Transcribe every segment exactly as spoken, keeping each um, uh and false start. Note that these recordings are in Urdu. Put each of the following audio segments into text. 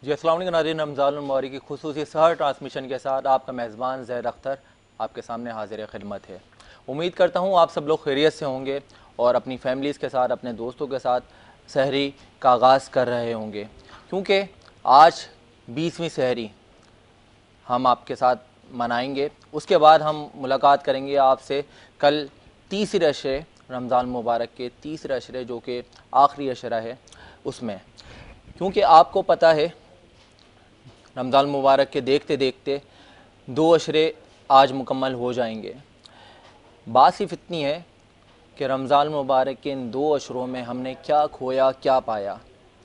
जी अस्सलाम वालेकुम नाज़रीन, रमज़ान मुबारक की खुसूसी सहर ट्रांसमिशन के साथ आपका मेज़बान ज़ैद अख्तर आपके सामने हाजिर खिदमत है। उम्मीद करता हूँ आप सब लोग खैरियत से होंगे और अपनी फैमिलीज़ के साथ, अपने दोस्तों के साथ सहरी का आगाज़ कर रहे होंगे, क्योंकि आज बीसवीं सहरी हम आपके साथ मनाएंगे। उसके बाद हम मुलाकात करेंगे आपसे कल तीसरे अशरे रमज़ान मुबारक के तीसरे अशरे जो कि आखिरी अशरा है उसमें, क्योंकि आपको पता है रमज़ान मुबारक के देखते देखते दो अशरे आज मुकम्मल हो जाएंगे। बात सिर्फ इतनी है कि रमज़ान मुबारक के इन दो अशरों में हमने क्या खोया क्या पाया।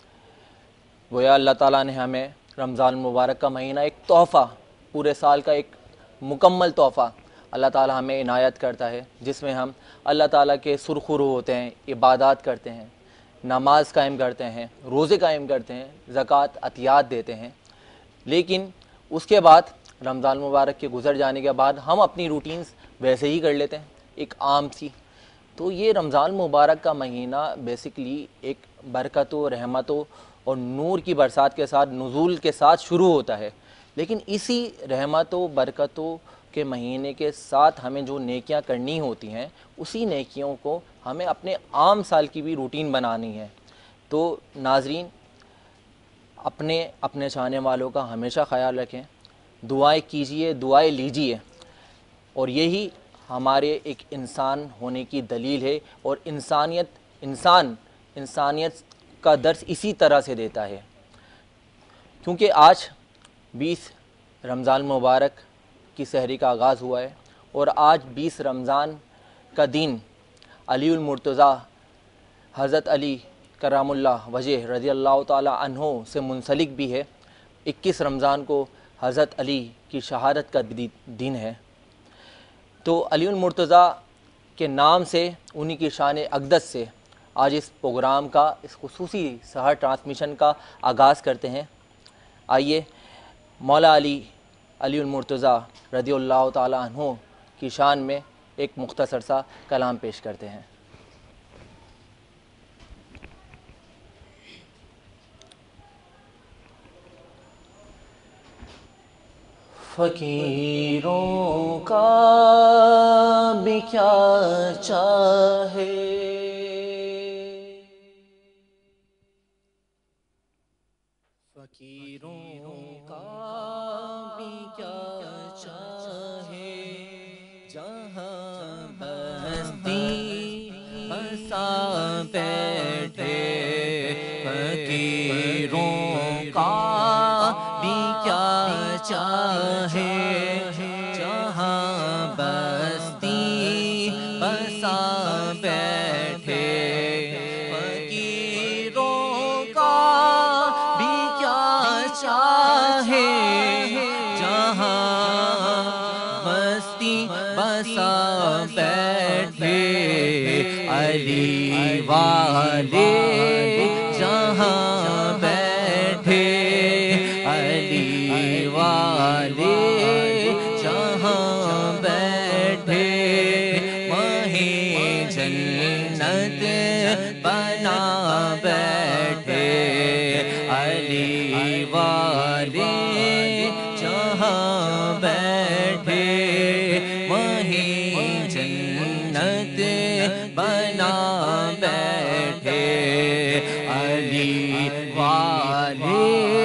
गोया अल्लाह ताला ने हमें रमज़ान मुबारक का महीना एक तोहफ़ा, पूरे साल का एक मुकम्मल तोहफ़ा अल्लाह ताला हमें इनायत करता है, जिसमें हम अल्लाह ताला के सुरखुरू होते हैं, इबादत करते हैं, नमाज कायम करते हैं, रोज़े कायम करते हैं, ज़कात अतियात देते हैं। लेकिन उसके बाद रमज़ान मुबारक के गुज़र जाने के बाद हम अपनी रूटीन्स वैसे ही कर लेते हैं, एक आम सी। तो ये रमज़ान मुबारक का महीना बेसिकली एक बरकतों, रहमतों और नूर की बरसात के साथ, नुज़ूल के साथ शुरू होता है। लेकिन इसी रहमतों, बरकतों के महीने के साथ हमें जो नेकियां करनी होती हैं, उसी नेकियों को हमें अपने आम साल की भी रूटीन बनानी है। तो नाज़रीन, अपने अपने चाहने वालों का हमेशा ख़याल रखें, दुआएं कीजिए, दुआएं लीजिए, और यही हमारे एक इंसान होने की दलील है। और इंसानियत इंसान इंसानियत का दर्स इसी तरह से देता है, क्योंकि आज बीस रमज़ान मुबारक की सहरी का आगाज़ हुआ है और आज बीस रमज़ान का दिन अलीउल मुर्तज़ा हज़रत अली करमुल्लाह वजह रज़ी अल्लाह ताला अन्हो से मुंसलिक भी है। इक्कीस रमज़ान को हज़रत अली की शहादत का दिन है। तो अलीउल मुर्तज़ा के नाम से, उन्हीं की शान अक़दस से आज इस प्रोग्राम का, इस खुसूसी सहर ट्रांसमिशन का आगाज़ करते हैं। आइए मौला अली अलीउल मुर्तज़ा रज़ियल्लाहु ताला अन्हु की शान में एक मुख्तसर सा कलाम पेश करते हैं। फ़कीरों का भी क्या चाहे, फ़कीरों का भी क्या चाहे, जहाँ बस्ती बसा बैठे, फ़कीरों का भी क्या चाहे, जहाँ बस्ती बसा बैठे, फ़कीरों का भी क्या चाहे, जहाँ बस्ती बसा बैठे, अली वाले जहाँ बैठे, अली वाले जहाँ बैठे, वहीं जन्नत बना बैठे, अली वाले जहाँ बैठे, वहीं जन्नत बना बैठे, अली वाले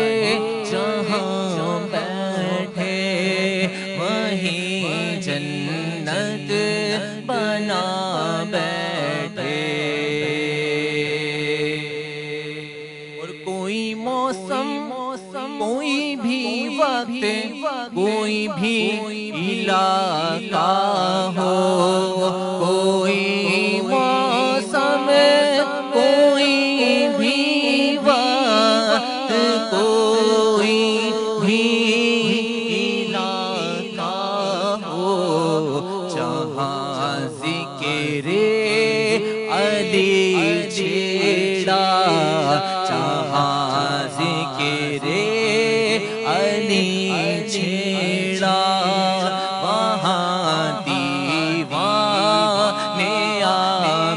जहाँ बैठे, वहीं जन्नत बना बैठे। और कोई मौसम कोई भी वक्त, कोई भी इलाका हो, कोई मौसम कोई भी वक्त, कोई भी इलाका हो, जहाँ ज़िक्र अली छेड़ा, जहाँ ज़िक्र अली छेड़ा, वहाँ दीवाने आ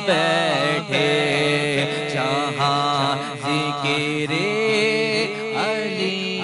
बैठे, जहाँ ज़िक्र अली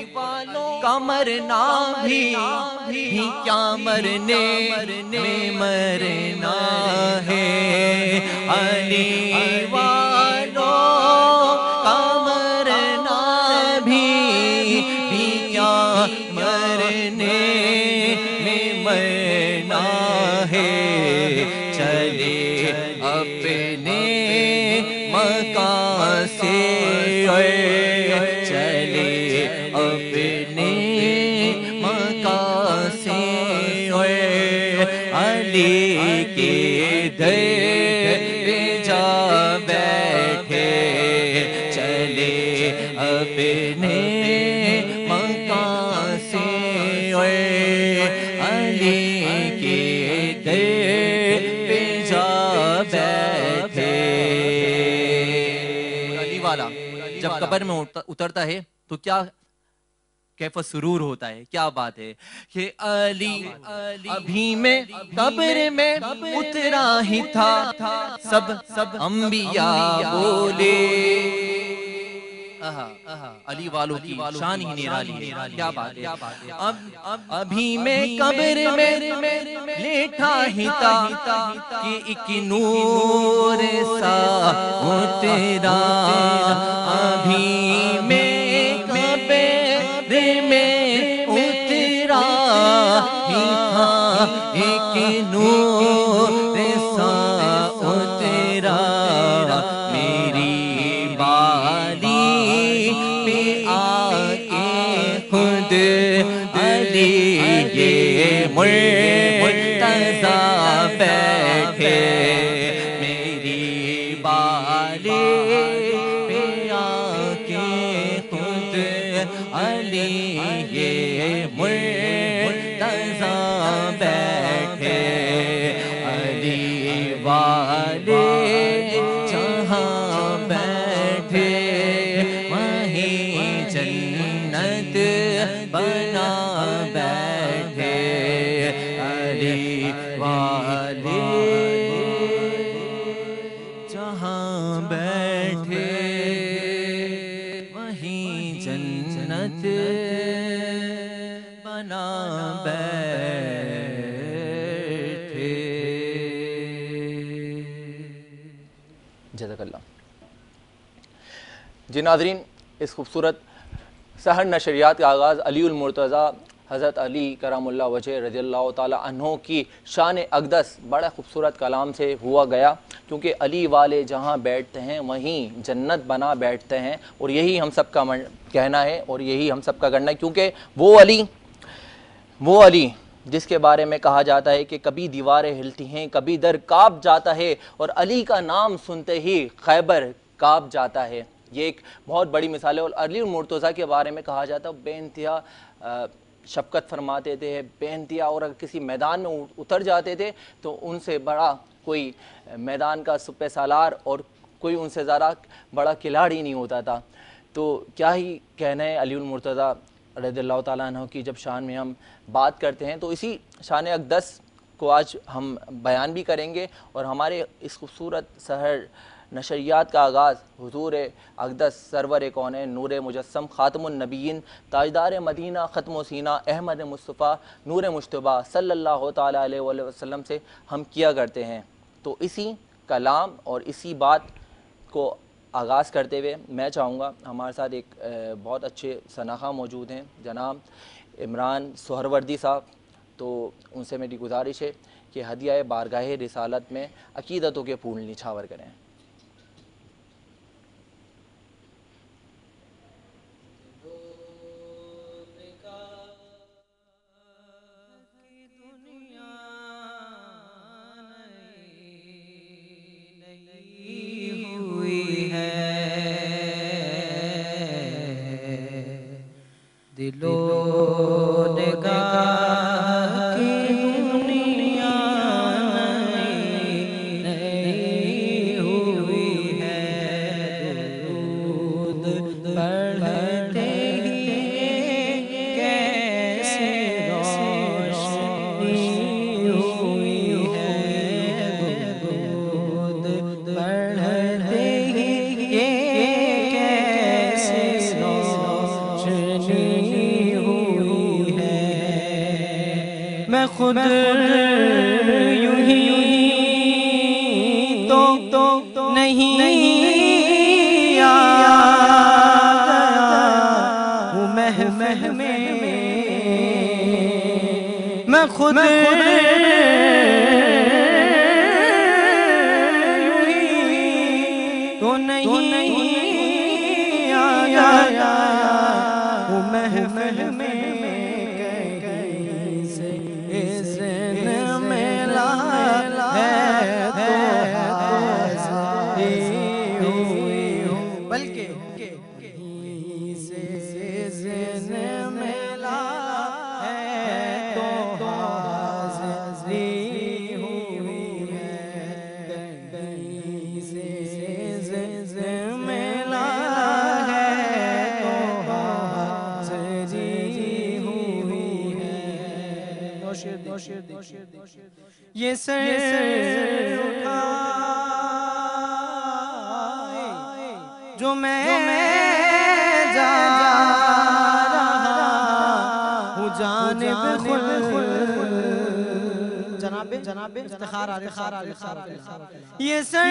مرنا بھی بھی کیا مرنے میں مرنا ہے علی والوں کا مرنا بھی بھی کیا مرنے میں مرنا ہے چلے اپنے مکان سے چلے اپنے مکان سے علی کے در پہ جا بیٹھے چلے اپنے مکان سے علی کے در پہ جا بیٹھے علی والا جب قبر میں اترتا ہے تو کیا کیف سرور ہوتا ہے، کیا بات ہے کہ علی ابھی میں قبر میں اترا ہی تھا سب سب انبیاء بولے علی والوں کی شان ہی نرالی ہے، کیا بات ہے اب ابھی میں قبر میں لیٹا ہی تھا کہ ایک نور سا اترا ابھی میں ایک نور سا اترا میری بالی پہ آ کے خود علی یہ مرتضیٰ بیٹھے میری بالی پہ آ کے خود علی یہ مرتضیٰ بیٹھے علی والے جہاں بیٹھے وہیں جنت بنا بیٹھے علی والے جہاں بیٹھے وہیں جنت بنا بیٹھے جزاک اللہ۔ جی ناظرین، اس خوبصورت سحر نشریات کا آغاز علی المرتضیٰ حضرت علی کرم اللہ وجہ رضی اللہ تعالیٰ عنہ کی شان اقدس بڑا خوبصورت کلام سے ہوا گیا، کیونکہ علی والے جہاں بیٹھتے ہیں وہیں جنت بنا بیٹھتے ہیں، اور یہی ہم سب کا کہنا ہے اور یہی ہم سب کا کرنا ہے، کیونکہ وہ علی وہ علی جس کے بارے میں کہا جاتا ہے کہ کبھی دیواریں ہلتی ہیں، کبھی در کانپ جاتا ہے، اور علی کا نام سنتے ہی خیبر کانپ جاتا ہے۔ یہ ایک بہت بڑی مثال ہے۔ اور علی المرتضیٰ کے بارے میں کہا جاتا ہے بے انتہا شفقت فرماتے تھے، بے انتہا، اور اگر کسی میدان میں اتر جاتے تھے تو ان سے بڑا کوئی میدان کا سپہ سالار اور کوئی ان سے زیادہ بڑا کھلاڑی نہیں ہوتا تھا۔ تو کیا ہی کہنا ہے علی المرتضیٰ رضی اللہ تعالیٰ عنہ کی جب شان میں ہم بات کرتے ہیں، تو اسی شان اقدس کو آج ہم بیان بھی کریں گے، اور ہمارے اس خوبصورت سحر نشریات کا آغاز حضور اقدس سرور کونین نور مجسم خاتم النبیین تاجدار مدینہ ختم و سینہ احمد مصطفیٰ نور مجتبیٰ صلی اللہ تعالیٰ علیہ وآلہ وسلم سے ہم کیا کرتے ہیں۔ تو اسی کلام اور اسی بات کو آغاز کرتے ہوئے میں چاہوں گا، ہمارے ساتھ ایک بہت اچھے سناخہ موجود ہیں جناب عمران سہروردی صاحب، تو ان سے میری گزارش ہے کہ ہدیہ بارگاہ رسالت میں عقیدتوں کے پھول نچھاور کریں۔ دلو نگاہ کی دنیا نئی نئی ہوئی ہے، درود پڑھتے ہی کیسے روشنی ہوئی ہے، درود پڑھتے ہی کیسے روشنی خود یوں ہی تو نہیں آیا ہوں محفل میں میں خود یوں ہی تو نہیں آیا ہوں محفل میں کہیں سے اذن ملا ہے تو حاضر ہوئی ہوں بلکہ کہیں سے اذن ملا ہے تو حاضر ہوئی ہے کہیں سے اذن ملا ہے تو حاضر ہوئی ہے یہ سر اٹھائے جو میں جا رہا ہوں جانب خلد جناب جناب افتخار آرے یہ سر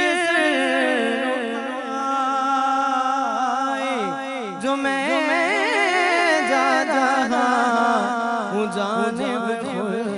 اٹھائے جو میں جا رہا ہوں جانب خلد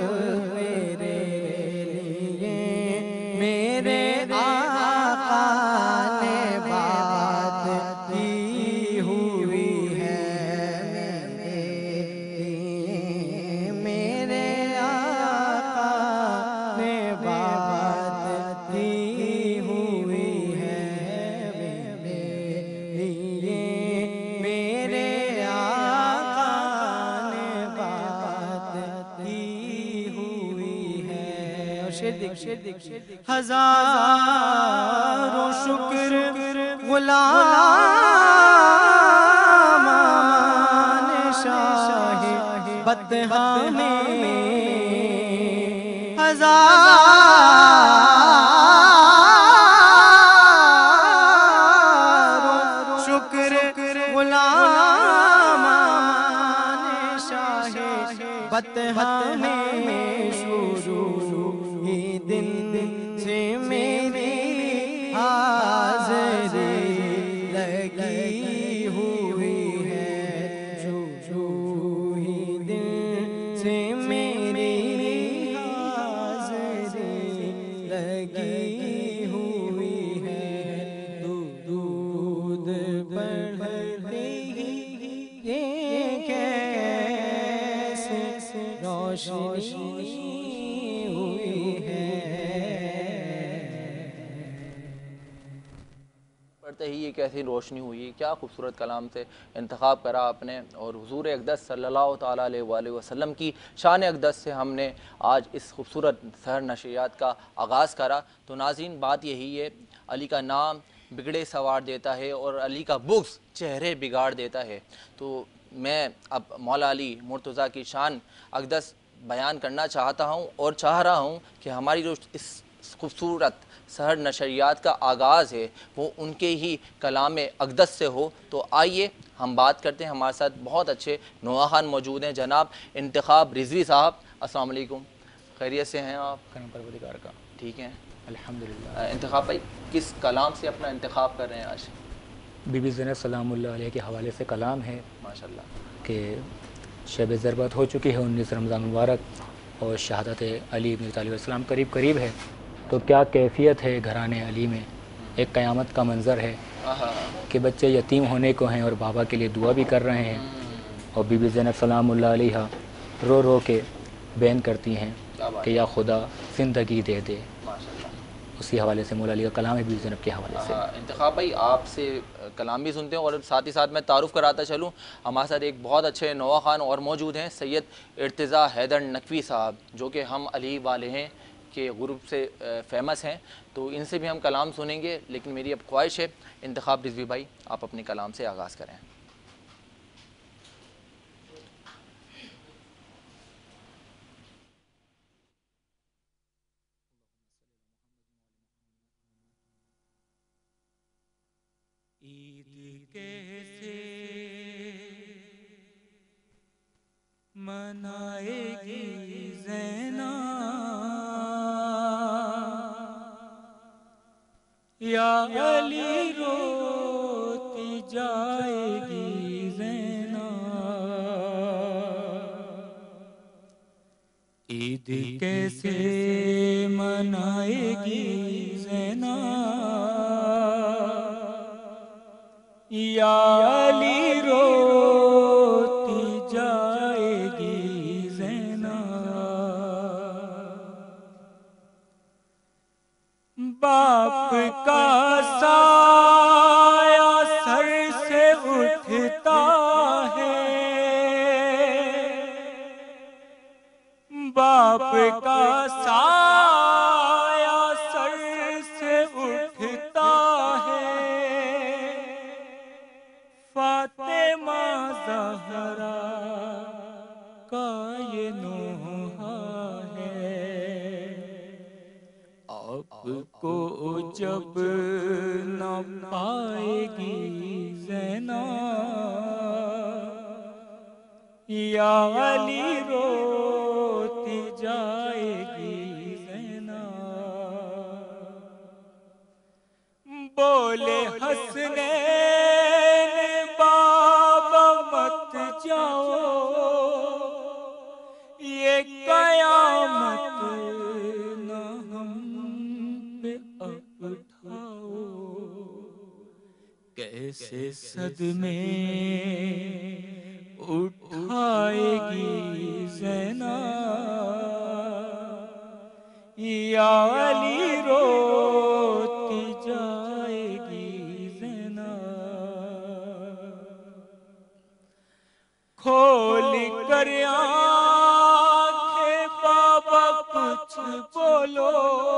ہزاروں شکر غلام شاہ بطحہ میں ہزاروں شکر غلام شاہ بطحہ میں شروع ہی دن سے میری حاضری لگی ہوئی ہے شروع ہی دن سے میری حاضری لگی ہوئی ہے درود پڑھتے ہی یہ کیسے روشنی ہی یہ کیسی روشنی ہوئی. کیا خوبصورت کلام سے انتخاب کرا آپ نے, اور حضور اقدس صلی اللہ تعالیٰ علیہ وآلہ وسلم کی شان اقدس سے ہم نے آج اس خوبصورت سحر نشریات کا آغاز کرا. تو ناظرین, بات یہی ہے, علی کا نام بگڑے سوار دیتا ہے اور علی کا بغض چہرے بگاڑ دیتا ہے. تو میں اب مولا علی مرتضیٰ کی شان اقدس بیان کرنا چاہتا ہوں اور چاہ رہا ہوں کہ ہماری جو اس خوبصورت سحر نشریات کا آغاز ہے وہ ان کے ہی کلام اقدس سے ہو. تو آئیے ہم بات کرتے ہیں. ہمارے ساتھ بہت اچھے نواخان موجود ہیں, جناب انتخاب رضوی صاحب. السلام علیکم, خیریت سے ہیں آپ؟ کرم پروردگار کا ٹھیک ہیں الحمدللہ. انتخاب بھائی, کس کلام سے اپنا انتخاب کر رہے ہیں آج؟ بی بی زینب سلام اللہ علیہ کے حوالے سے کلام ہے ماشاءاللہ کہ شب ضربت ہو چکی ہے انیس رمضان مبارک, اور شہادت علی بن طالب السلام قریب قریب ہے. تو کیا کیفیت ہے گھرانے علی میں, ایک قیامت کا منظر ہے کہ بچے یتیم ہونے کو ہیں اور بابا کے لیے دعا بھی کر رہے ہیں, اور بی بی زینب سلام اللہ علیہ رو رو کے بین کرتی ہیں کہ یا خدا زندگی دے دے. اسی حوالے سے مولا علی کا کلام ہے بی بی زینب کے حوالے سے. انتخاب بھائی, آپ سے کلام بھی سنتے ہیں اور ساتھ ہی ساتھ میں تعارف کراتا چلوں. ہمارے ساتھ ایک بہت اچھے نواخان اور موجود ہیں, سید ارتضیٰ حیدر نقوی صاحب, جو کہ ہم علی والے ہیں کے گروپ سے فیمس ہیں. تو ان سے بھی ہم کلام سنیں گے, لیکن میری اب خواہش ہے انتخاب رضوی بھائی آپ اپنے کلام سے آغاز کریں. عید کیسے منائے گی زینب یا علی روتی جائے گی زینب عید کیسے منائے گی زینب یا علی روتی جائے گی زینب باپ کا سایہ سر سے اٹھتا ہے باپ کا سایہ سر سے اٹھتا ہے فاطمہ زہرا کا یہ نوحہ ہے آپ کو جب نہ پائے گی زینب یا علی روتی جائے گی زینب بولے حسنین بابا مت جاؤ یہ قیامت نہ ہم پہ اب اٹھاؤ کیسے صدمے اٹھائے گی زینب یا علی روتی جائے گی زینب کھول کر آنکھیں بابا کچھ بولو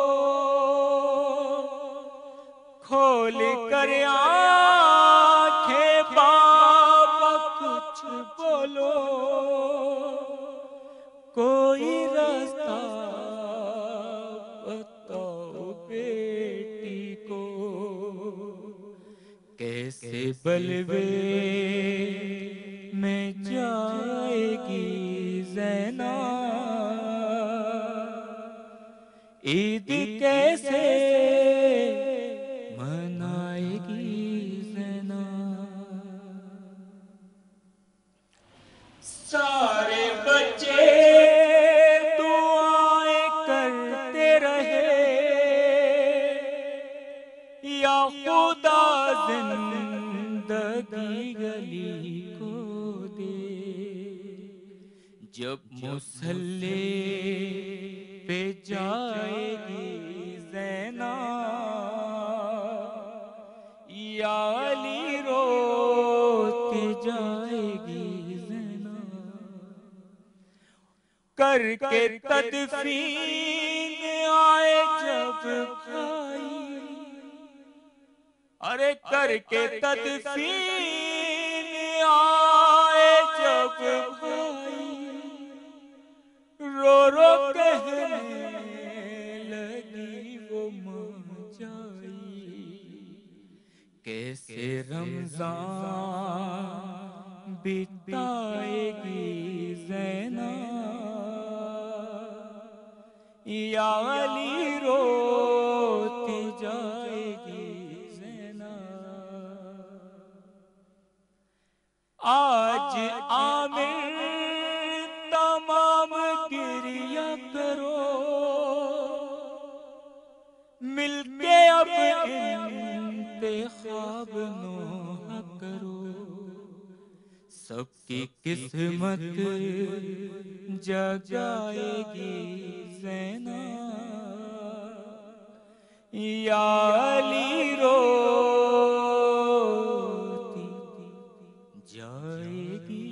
کھول کر آنکھیں بابا کچھ بولو کوئی راستہ بتاؤ بیٹی کو کیسے بلوے میں جائے گی زینب عید کیسے منائے گی زینب سارے بچے دعائیں کرتے رہے یا خدا زندگی گلی کو دے جب مصلی پہ جائے گی زینب یا علی روتی جائے گی زینب کر کے تدفین آئے جب بھائی ارے کر کے تدفین آئے جب بھائی رو رو کہنے لگی وہ ماں جائی کیسے رمضان بتائے گی زینب یا علی روتی جائے گی زینب آج عامر تمام گریہ کرو مل کے اب انتخاب نوحہ کرو سب کی قسمت جگائے گی زینب یا علی روتی جائے گی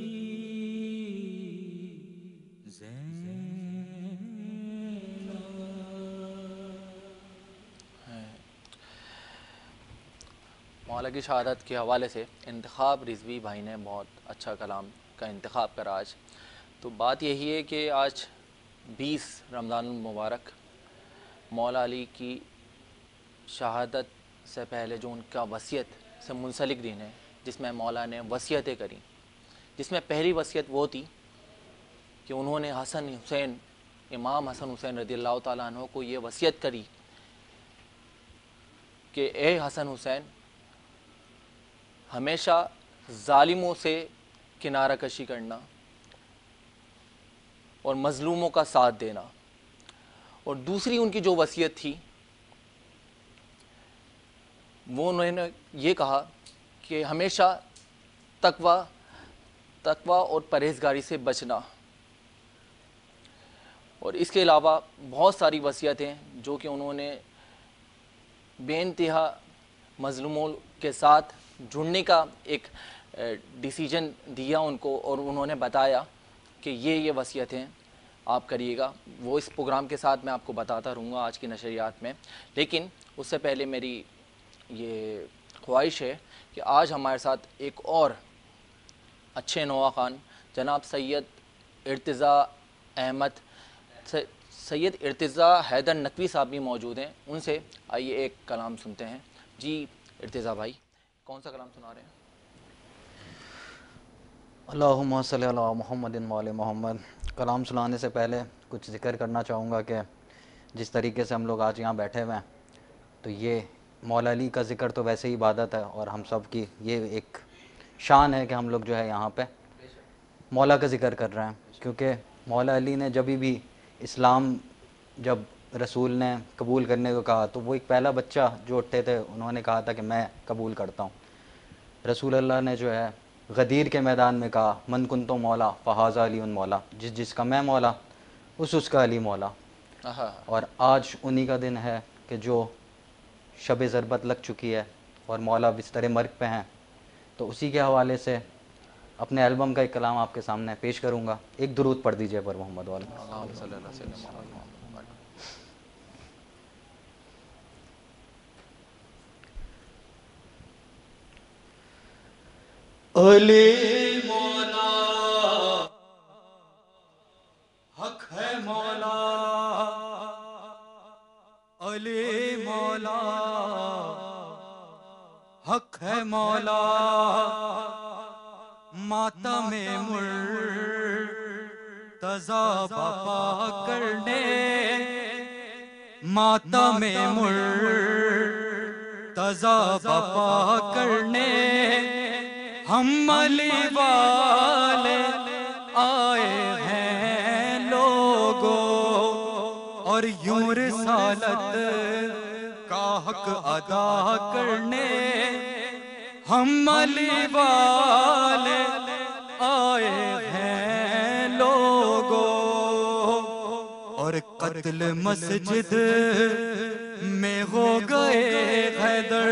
مولا کی شہادت کے حوالے سے انتخاب رضوی بھائی نے بہت اچھا کلام کا انتخاب کرا آج. تو بات یہی ہے کہ آج بیس رمضان المبارک مولا علی کی شہادت سے پہلے جو ان کا وصیت سے منسلک دن ہے جس میں مولا نے وصیتیں کریں، جس میں پہلی وصیت وہ تھی کہ انہوں نے حسن حسین امام حسن حسین رضی اللہ تعالیٰ عنہ کو یہ وصیت کری کہ اے حسن حسین ہمیشہ ظالموں سے کنارہ کشی کرنا اور مظلوموں کا ساتھ دینا. اور دوسری ان کی جو وصیت تھی وہ انہوں نے یہ کہا کہ ہمیشہ تقوی تقوی اور پرہیزگاری سے بچنا. اور اس کے علاوہ بہت ساری وصیتیں جو کہ انہوں نے بے انتہا مظلوموں کے ساتھ جڑنے کا ایک ڈیسیجن دیا ان کو، اور انہوں نے بتایا کہ یہ یہ وصیتیں آپ کریے گا. وہ اس پروگرام کے ساتھ میں آپ کو بتاتا رہوں گا آج کی نشریات میں. لیکن اس سے پہلے میری یہ خواہش ہے کہ آج ہمارے ساتھ ایک اور اچھے نوا خان جناب سید ارتضیٰ احمد سید ارتضیٰ حیدر نقوی صاحب بھی موجود ہیں. ان سے آئیے ایک کلام سنتے ہیں. جی ارتضیٰ بھائی کون سا کلام سنا رہے ہیں؟ اللہم صلی علی محمد و آل محمد. کلام سنانے سے پہلے کچھ ذکر کرنا چاہوں گا کہ جس طریقے سے ہم لوگ آج یہاں بیٹھے ہوئے ہیں تو یہ مولا علی کا ذکر تو ویسے ہی عبادت ہے، اور ہم سب کی یہ ایک شان ہے کہ ہم لوگ جو ہے یہاں پہ مولا کا ذکر کر رہے ہیں. کیونکہ مولا علی نے جبھی بھی اسلام جب رسول نے قبول کرنے کو کہا تو وہ ایک پہلا بچہ جو اٹھے تھے انہوں نے کہا تھا کہ میں قبول کرتا ہوں. رسول اللہ نے جو ہے غدیر کے میدان میں کہا من کنتو مولا فہذا علی مولا، جس جس کا میں مولا اس اس کا علی مولا. اور آج انہی کا دن ہے کہ جو شب ضربت لگ چکی ہے اور مولا بستر مرگ پہ ہیں. تو اسی کے حوالے سے اپنے البم کا ایک کلام آپ کے سامنے پیش کروں گا. ایک درود پڑھ دیجئے پر محمد والا. علی مولا حق ہے مولا، علی مولا حق ہے مولا، ماتم مرتضی بپا کرنے، ماتم مرتضی بپا کرنے ہم علی والے آئے ہیں لوگوں، اور یوں رسالت کا حق ادا کرنے ہم علی والے آئے ہیں لوگوں. اور قتل مسجد میں ہو گئے حیدر،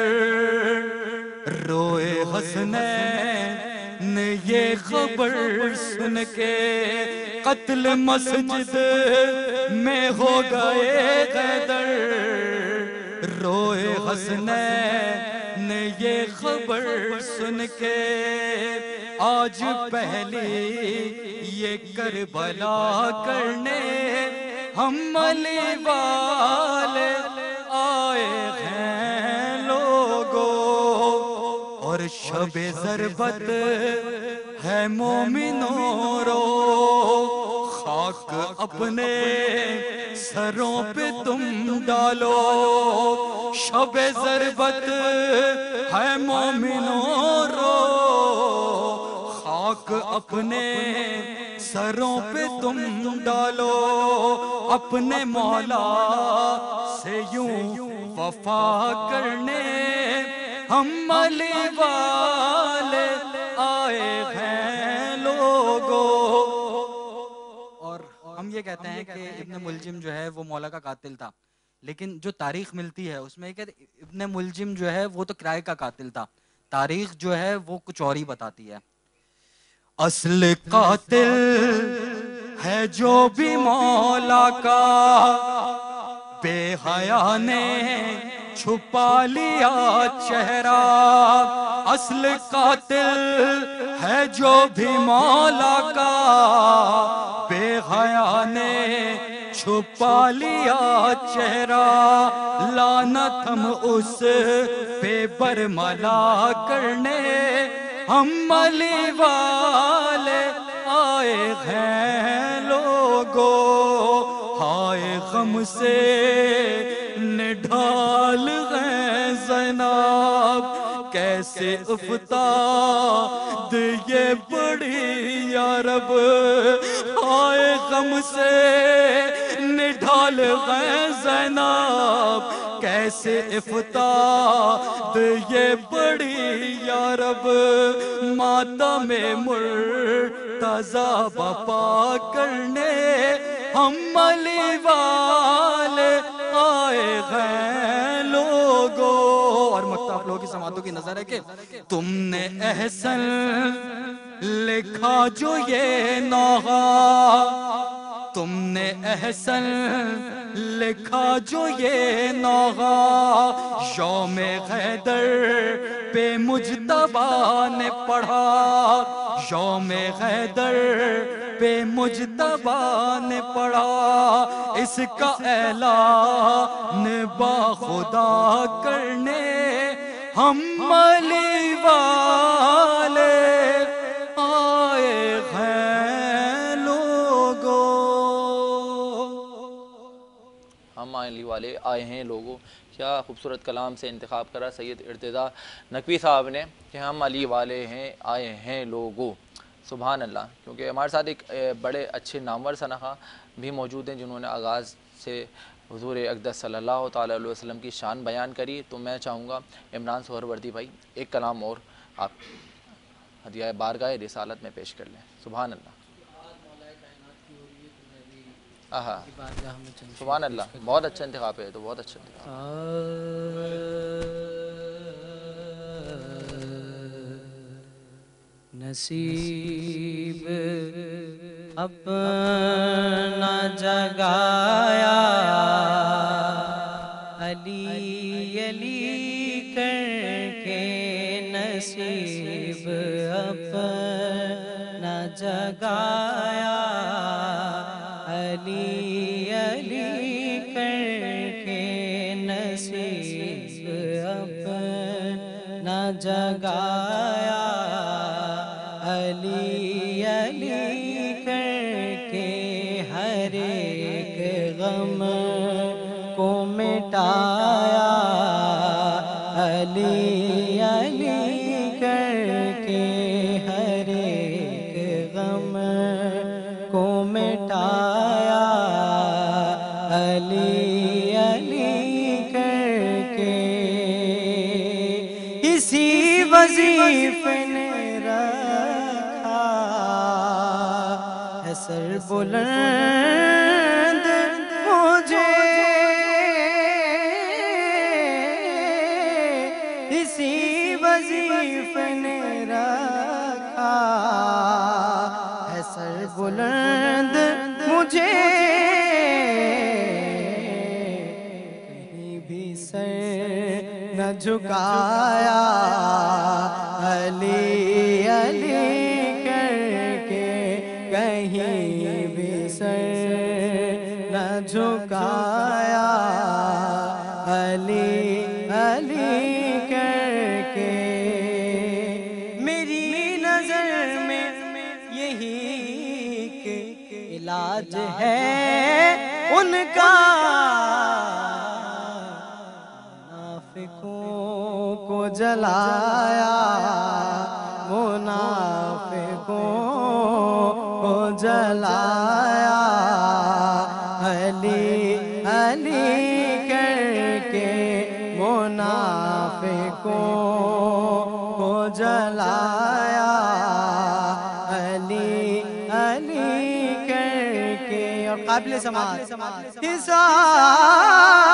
روئے حسنین یہ خبر سن کے، قتل مسجد میں ہو گئے حیدر، روئے حسنین یہ خبر سن کے. آج پہلی یہ کربلا کرنے ہم علی والے آئے ہیں لوگوں. اور شب ضربت ہے مومنوں رو، خاک اپنے سروں پہ تم ڈالو. شب ضربت ہے مومنوں رو، خاک اپنے سروں پہ تم ڈالو. اپنے مولا سے یوں وفا کرنے ہم علی والے آئے ہیں لوگوں. اور ہم یہ کہتے ہیں کہ ابن ملجم جو ہے وہ مولا کا قاتل تھا، لیکن جو تاریخ ملتی ہے اس میں کہ ابن ملجم جو ہے وہ تو کرائے کا قاتل تھا. تاریخ جو ہے وہ کچھ اور ہی بتاتی ہے. اصل قاتل ہے جو بھی مولا کا، بے حیا نے چھپا لیا چہرہ. اصل قاتل ہے جو بھی مولا کا، بے حیا نے چھپا لیا چہرہ. لعنت ہم اس پہ برملا کرنے ہم علی والے آئے ہیں لوگ. غم سے نڈھال ہیں زینب کیسے افتاد یہ بڑی یا رب آئے غم سے نڈھال ہیں زینب کیسے افتاد یہ بڑی یا رب ماتم مرتضی بپا کرنے ہم علی والے آئے ہیں لوگوں. اور مکتب آپ لوگوں کی سماعتوں کی نظر ہے کہ تم نے احسن لکھا جو یہ نوحہ تم نے احسن لکھا جو یہ نوحہ یوم حیدر پہ مجتبیٰ نے پڑھا یوم حیدر پہ مجتبیٰ نے پڑھا اس کا اعلان با خدا کرنے ہم علی والے آئے ہیں لوگوں. ہم علی والے آئے ہیں لوگوں. کیا خوبصورت کلام سے انتخاب کرا سید ارتضیٰ نقوی صاحب نے کہ ہم علی والے ہیں آئے ہیں لوگوں. سبحان اللہ. کیونکہ ہمارے ساتھ ایک بڑے اچھے نامور صنخہ بھی موجود ہیں جنہوں نے آغاز سے حضور اقدس صلی اللہ تعالیٰ علیہ وسلم کی شان بیان کری. تو میں چاہوں گا عمران سہروردی بھائی ایک کلام اور آپ ہدیہ بارگاہ رسالت میں پیش کر لیں. سبحان اللہ. آہا سبحان اللہ. بہت اچھا انتخاب ہے. تو بہت اچھا انتخاب. نصیب اپنا جگایا علی علی کر کے نصیب اپنا جگایا علی علی کر کے نصیب اپنا جگایا علی علی کر کے ہر ایک غم کو مٹایا علی علی کر کے ہر ایک غم کو مٹایا علی علی کر کے اسی وظیفے نے سر بلند مجھے اسی وظیفے نے رکھا ہے سر بلند مجھے کہیں بھی سر نہ جھکایا علی علی کہیں بھی سر نہ جھکایا علی علی کر کے میری نظر میں یہی کہ علاج ہے ان کا منافقوں کو جلایا منافقوں کو جلایا علی علی کر کے منافقوں کو جلایا علی علی کر کے. اور قابل سماعت حصار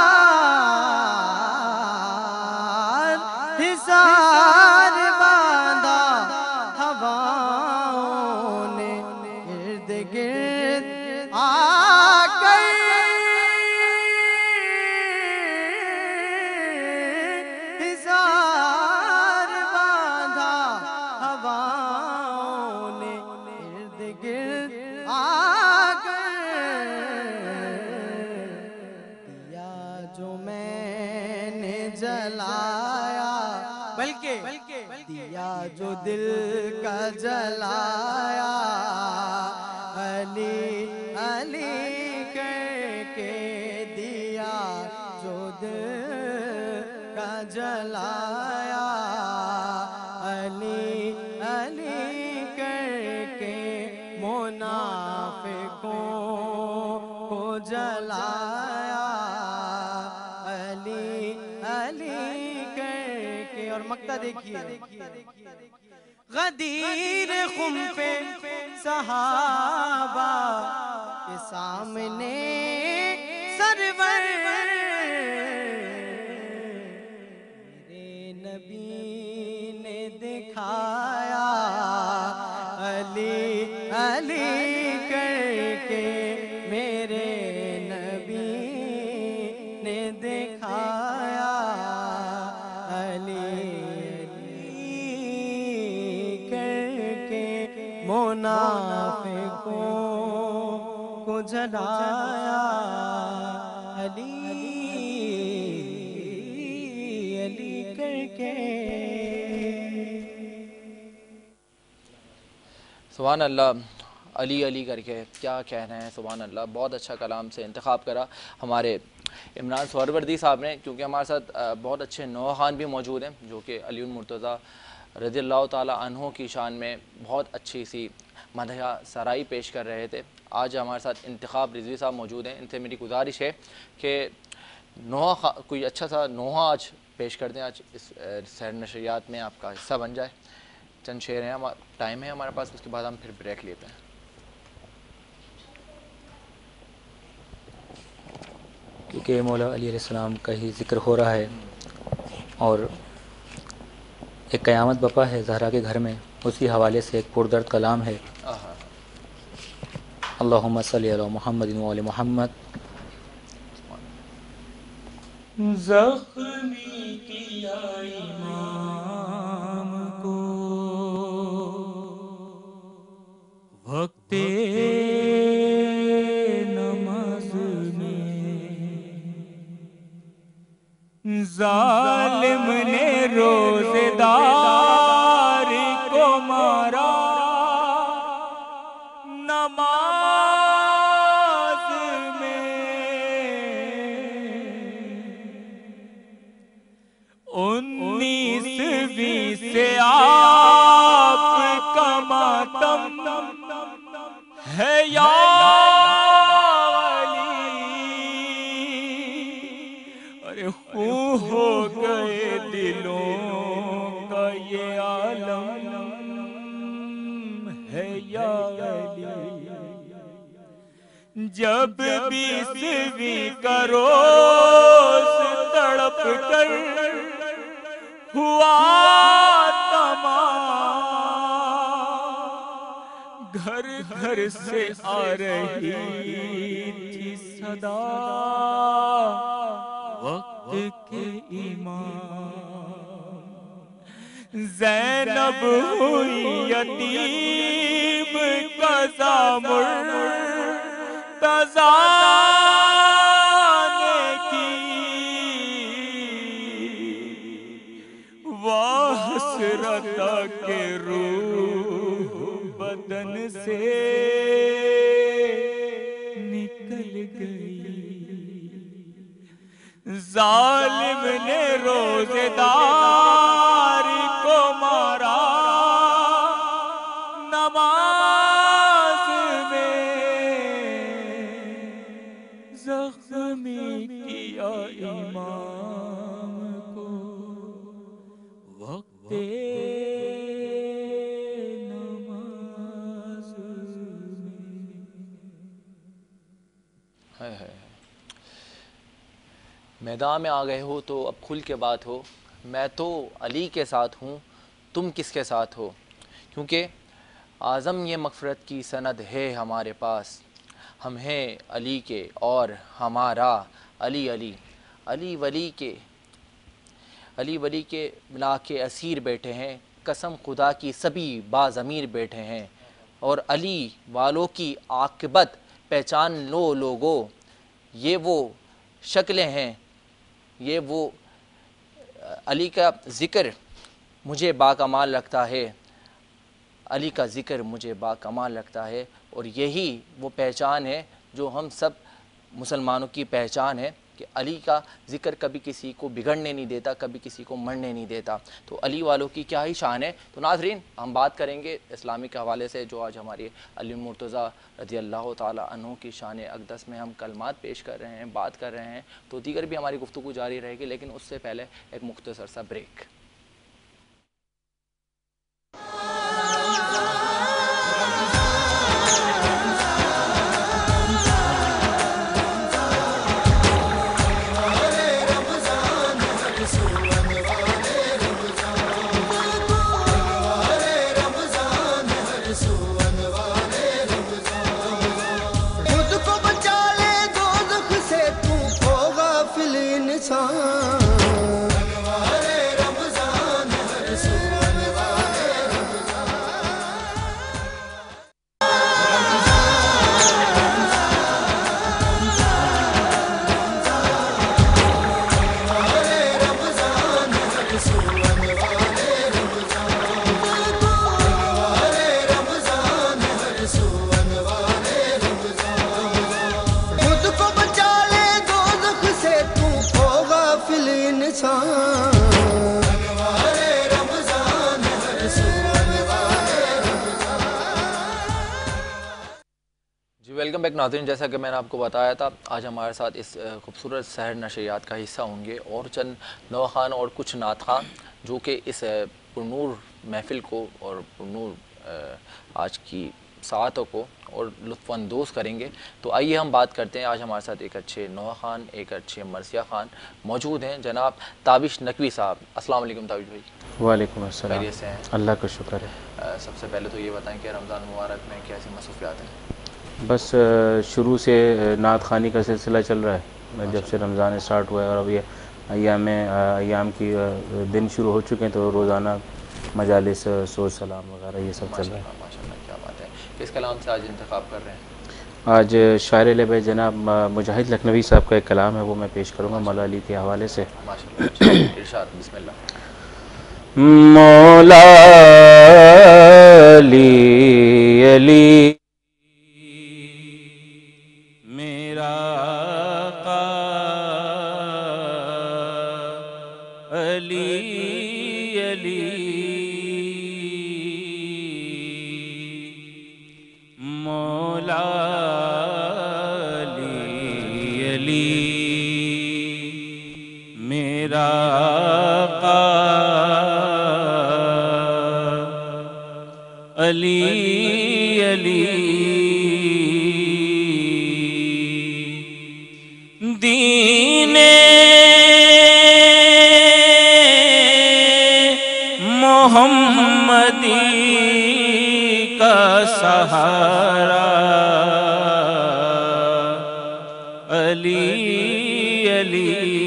حصار باندھا ہواؤں نے ارد گرد آ کر حصار باندھا ہواؤں نے ارد گرد آ کر دیا جو میں نے جلایا بلکہ دیا جو دل کا جلایا علی علی کر کے کا جلایا علی علی کر کے منافقوں کو جلایا علی علی کر کے. اور مقطع دیکھیے غدیر خم پہ صحابہ کے سامنے سرور میرے نبی نے دکھایا علی علی کر کے میرے نبی نے دکھایا علی منافقوں کو جلایا علی علی کر کے. سبحان اللہ. علی علی کر کے کیا کہنا ہے. سبحان اللہ. بہت اچھا کلام سے انتخاب کرا ہمارے عمران سہروردی صاحب نے، کیونکہ ہمارے ساتھ بہت اچھے نوح خان بھی موجود ہیں جو کہ علی المرتضیٰ رضی اللہ تعالیٰ عنہ کی شان میں بہت اچھی سی مدحہ سرائی پیش کر رہے تھے. آج ہمارے ساتھ انتخاب رضوی صاحب موجود ہیں. ان سے میری گزارش ہے کہ نوحہ کوئی اچھا سا نوحہ آج پیش کر دیں، آج اس سیر نشریات میں آپ کا حصہ بن جائے. چند شعر ہیں، ٹائم ہے ہمارے پاس، اس کے بعد ہم پھر بریک لیتے ہیں. کیونکہ مولا علی علیہ السلام کا ہی ذکر ہو رہا ہے اور ایک قیامت بپا ہے زہرا کے گھر میں، اسی حوالے سے ایک پردرد کلام ہے. اللہم صلی علی محمد و علی محمد. زخمی کیا امام کو وقت نماز میں، ظالم نے روزے دار کو مارا نماز میں، انیسویں سے آپ کا ماتم ہے یا خون ہو گئے دلوں کا یہ عالم ہے یا علی. جب بیسویں کا روز تڑپ کر ہوا تمام، گھر گھر سے آ رہی تھی صدا وقت کے امام. زینب ہوئی یتیم قضا مرتضیٰ نے کی، واہ حسرت کے روح بدن سے نکل گئی. ظالم نے روزے دار کو مارا نماز میں، زخمی کیا امام کو وقت نماز میں. ہے ہے میدان میں آ گئے ہو تو اب کھل کے بات ہو. میں تو علی کے ساتھ ہوں، تم کس کے ساتھ ہو؟ کیونکہ اعظم یہ مغفرت کی سند ہے ہمارے پاس، ہم ہیں علی کے اور ہمارا علی علی. علی ولی کے علی ولی کے بنا کے اسیر بیٹھے ہیں، قسم خدا کی سبھی باضمیر بیٹھے ہیں. اور علی والوں کی عاقبت پہچان لو لوگو، یہ وہ شکلیں ہیں، یہ وہ علی کا ذکر مجھے باکمال لگتا ہے، علی کا ذکر مجھے باکمال لگتا ہے. اور یہی وہ پہچان ہے جو ہم سب مسلمانوں کی پہچان ہے. کہ علی کا ذکر کبھی کسی کو بگڑنے نہیں دیتا، کبھی کسی کو مرنے نہیں دیتا، تو علی والوں کی کیا ہی شان ہے۔ تو ناظرین ہم بات کریں گے اسلامی کے حوالے سے، جو آج ہماری علی مرتضیٰ رضی اللہ تعالیٰ عنہ کی شان اقدس میں ہم کلمات پیش کر رہے ہیں، بات کر رہے ہیں، تو دیگر بھی ہماری گفتگو جاری رہے گی، لیکن اس سے پہلے ایک مختصر سا بریک۔ ویلکم بیک ناظرین، جیسا کہ میں نے آپ کو بتایا تھا آج ہمارے ساتھ اس خوبصورت سحر نشریات کا حصہ ہوں گے اور چند نوخوان اور کچھ نعت خوان جو کہ اس پرنور محفل کو اور پرنور آج کی ساعتوں کو اور لطف اندوز کریں گے۔ تو آئیے ہم بات کرتے ہیں، آج ہمارے ساتھ ایک اچھے نوخوان خان، ایک اچھے مرثیہ خان موجود ہیں، جناب تابش نقوی صاحب۔ السلام علیکم تابش بھائی۔ وعلیکم السلام۔ خیریت سے ہیں؟ اللہ کا شکر ہے۔ سب سے پہلے تو یہ بتائیں کہ رمضان مبارک میں کیسی مصروفیات ہیں؟ بس شروع سے نعت خوانی کا سلسلہ چل رہا ہے جب سے رمضان اسٹارٹ ہوا ہے، اور اب یہ ایام ایام کی دن شروع ہو چکے ہیں، تو روزانہ مجالس سوز سلام وغیرہ یہ سب چل رہا ہے۔ ماشاء اللہ، کیا بات ہے۔ کس کلام سے آج انتخاب کر رہے ہیں؟ آج شاعر لب جناب مجاہد لکھنوی صاحب کا ایک کلام ہے، وہ میں پیش کروں گا مولا علی کے حوالے سے۔ ماشاء اللہ، ارشاد، بسم اللہ۔ مولا علی علی میرا آقا علی علی مولا علی علی میرا آقا علی علی دین محمدی کا سہارا علی علی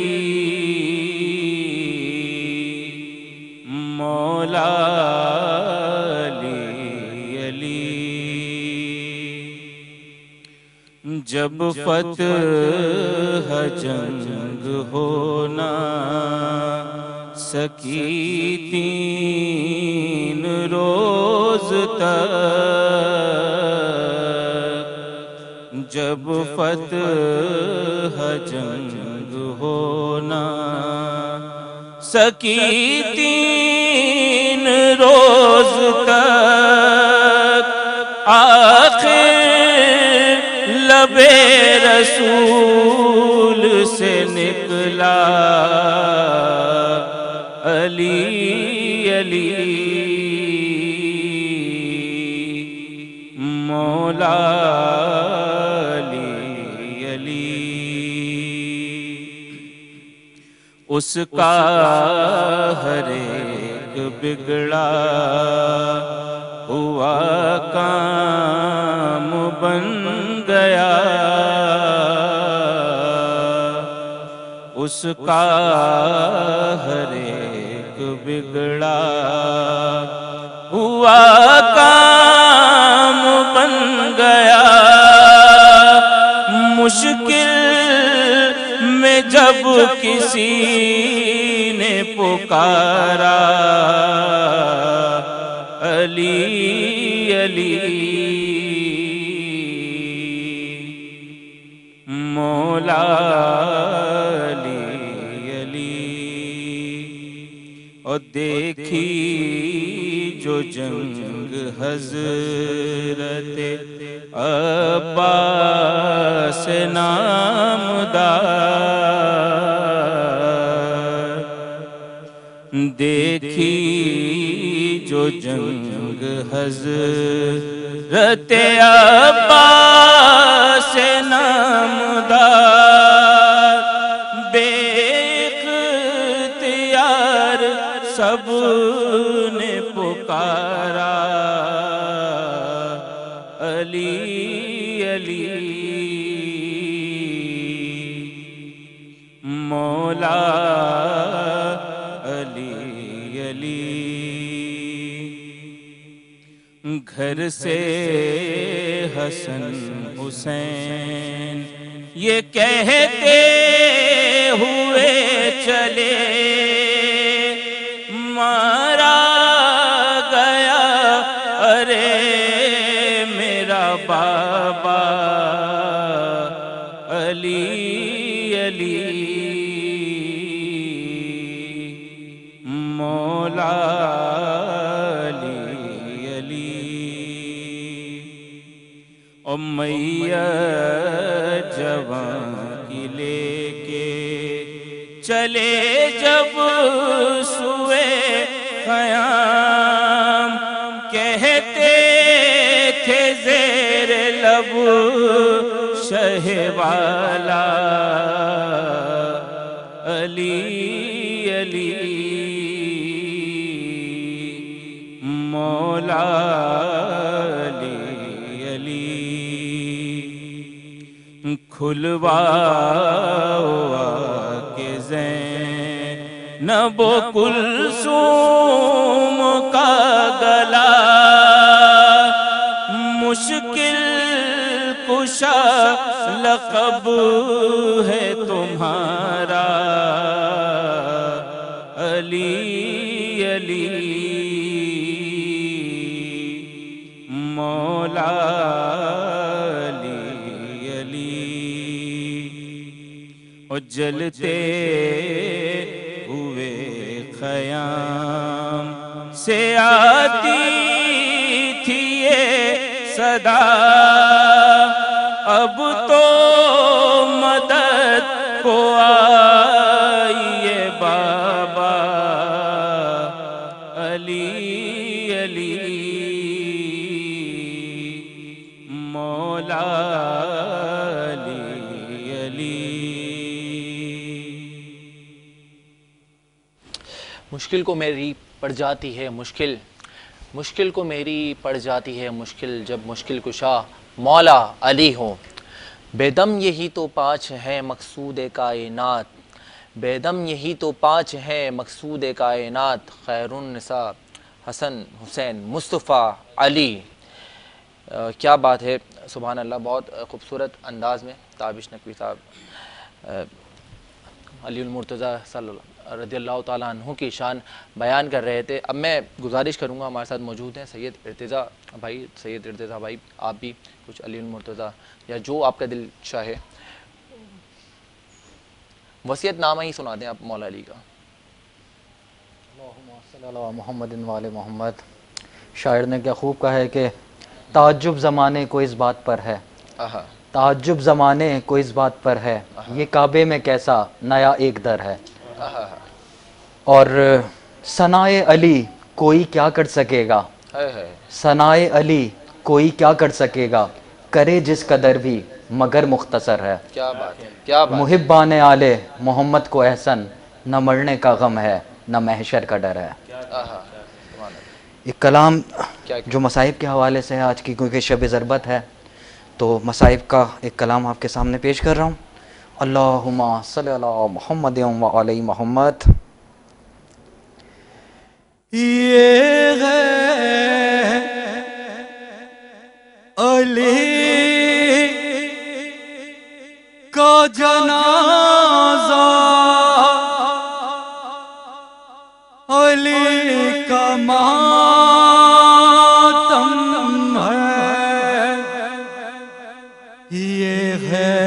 مولا علی علی جب فتح جنگ ہونا سکی تین روز تک، جب فتح جنگ ہونا سکی تین روز تک، آخر لبے رسول سے نکلا علی علی مولا علی علی۔ اس کا ہر ایک بگڑا ہوا کام بن گیا، اس کا ہر ایک بگڑا ہوا کام بن گیا، مشکل میں جب کسی نے پکارا علی علی مولا حضرت عباس نامدار، دیکھی جو جنگ حضرت عباس نامدار، بے اختیار سب نے پکارا علی علی مولا علی علی۔ گھر سے حسن حسین یہ کہتے ہوئے چلے، مارا گیا ارے میرا بابا علی علی مولا علی علی۔ اور میت جوان کی لے کے چلے جب سوئے خیام، کہتے تھے زیر لب شہ والا علی علی مولا علی علی۔ کھلواؤ کے زینب و کلثوم کا گلا، مشکل کشا لقب ہے تمہارا علی علی مولا علی علی۔ اور جلتے ہوئے خیام سے آتی تھی یہ صدا، اب تو مدد کو آئیے بابا علی علی مولا علی علی۔ مشکل کو میری پڑ جاتی ہے مشکل، مشکل کو میری پڑ جاتی ہے مشکل، جب مشکل کشا مولا علی ہو۔ بے دم یہی تو پانچ ہیں مقصود کائنات، بے دم یہی تو پانچ ہیں مقصود کائنات، خیر النساء حسن حسین مصطفیٰ علی۔ کیا بات ہے، سبحان اللہ، بہت خوبصورت انداز میں تابش نقوی صاحب علی المرتضیٰ صلی اللہ رضی اللہ تعالیٰ عنہ کی شان بیان کر رہے تھے۔ اب میں گزارش کروں گا، ہمارے ساتھ موجود ہیں سید ارتضیٰ بھائی، سید ارتضیٰ بھائی آپ بھی کچھ علی المرتضیٰ یا جو آپ کا دل چاہے وصیت نامہ ہی سنا دیں آپ مولا علی کا۔ اللہم صلی اللہ محمد وعلی محمد۔ شاعر نے کیا خوب کہا ہے کہ تعجب زمانے کو اس بات پر ہے، تعجب زمانے کو اس بات پر ہے، یہ کعبے میں کیسا نیا ایک در ہے، اور ثنائے علی کوئی کیا کر سکے گا، ثنائے علی کوئی کیا کر سکے گا، کرے جس قدر بھی مگر مختصر ہے۔ کیا بات ہے، کیا بات ہے۔ محبان آل محمد کو احسن، نہ مرنے کا غم ہے نہ محشر کا ڈر ہے۔ ایک کلام جو مصائب کے حوالے سے ہے آج کی، کیونکہ شب ضربت ہے تو مصائب کا ایک کلام آپ کے سامنے پیش کر رہا ہوں۔ اللہم صلی اللہ محمد و علی محمد۔ یہ ہے علی کا جنازہ، علی کا ماتم ہے، یہ ہے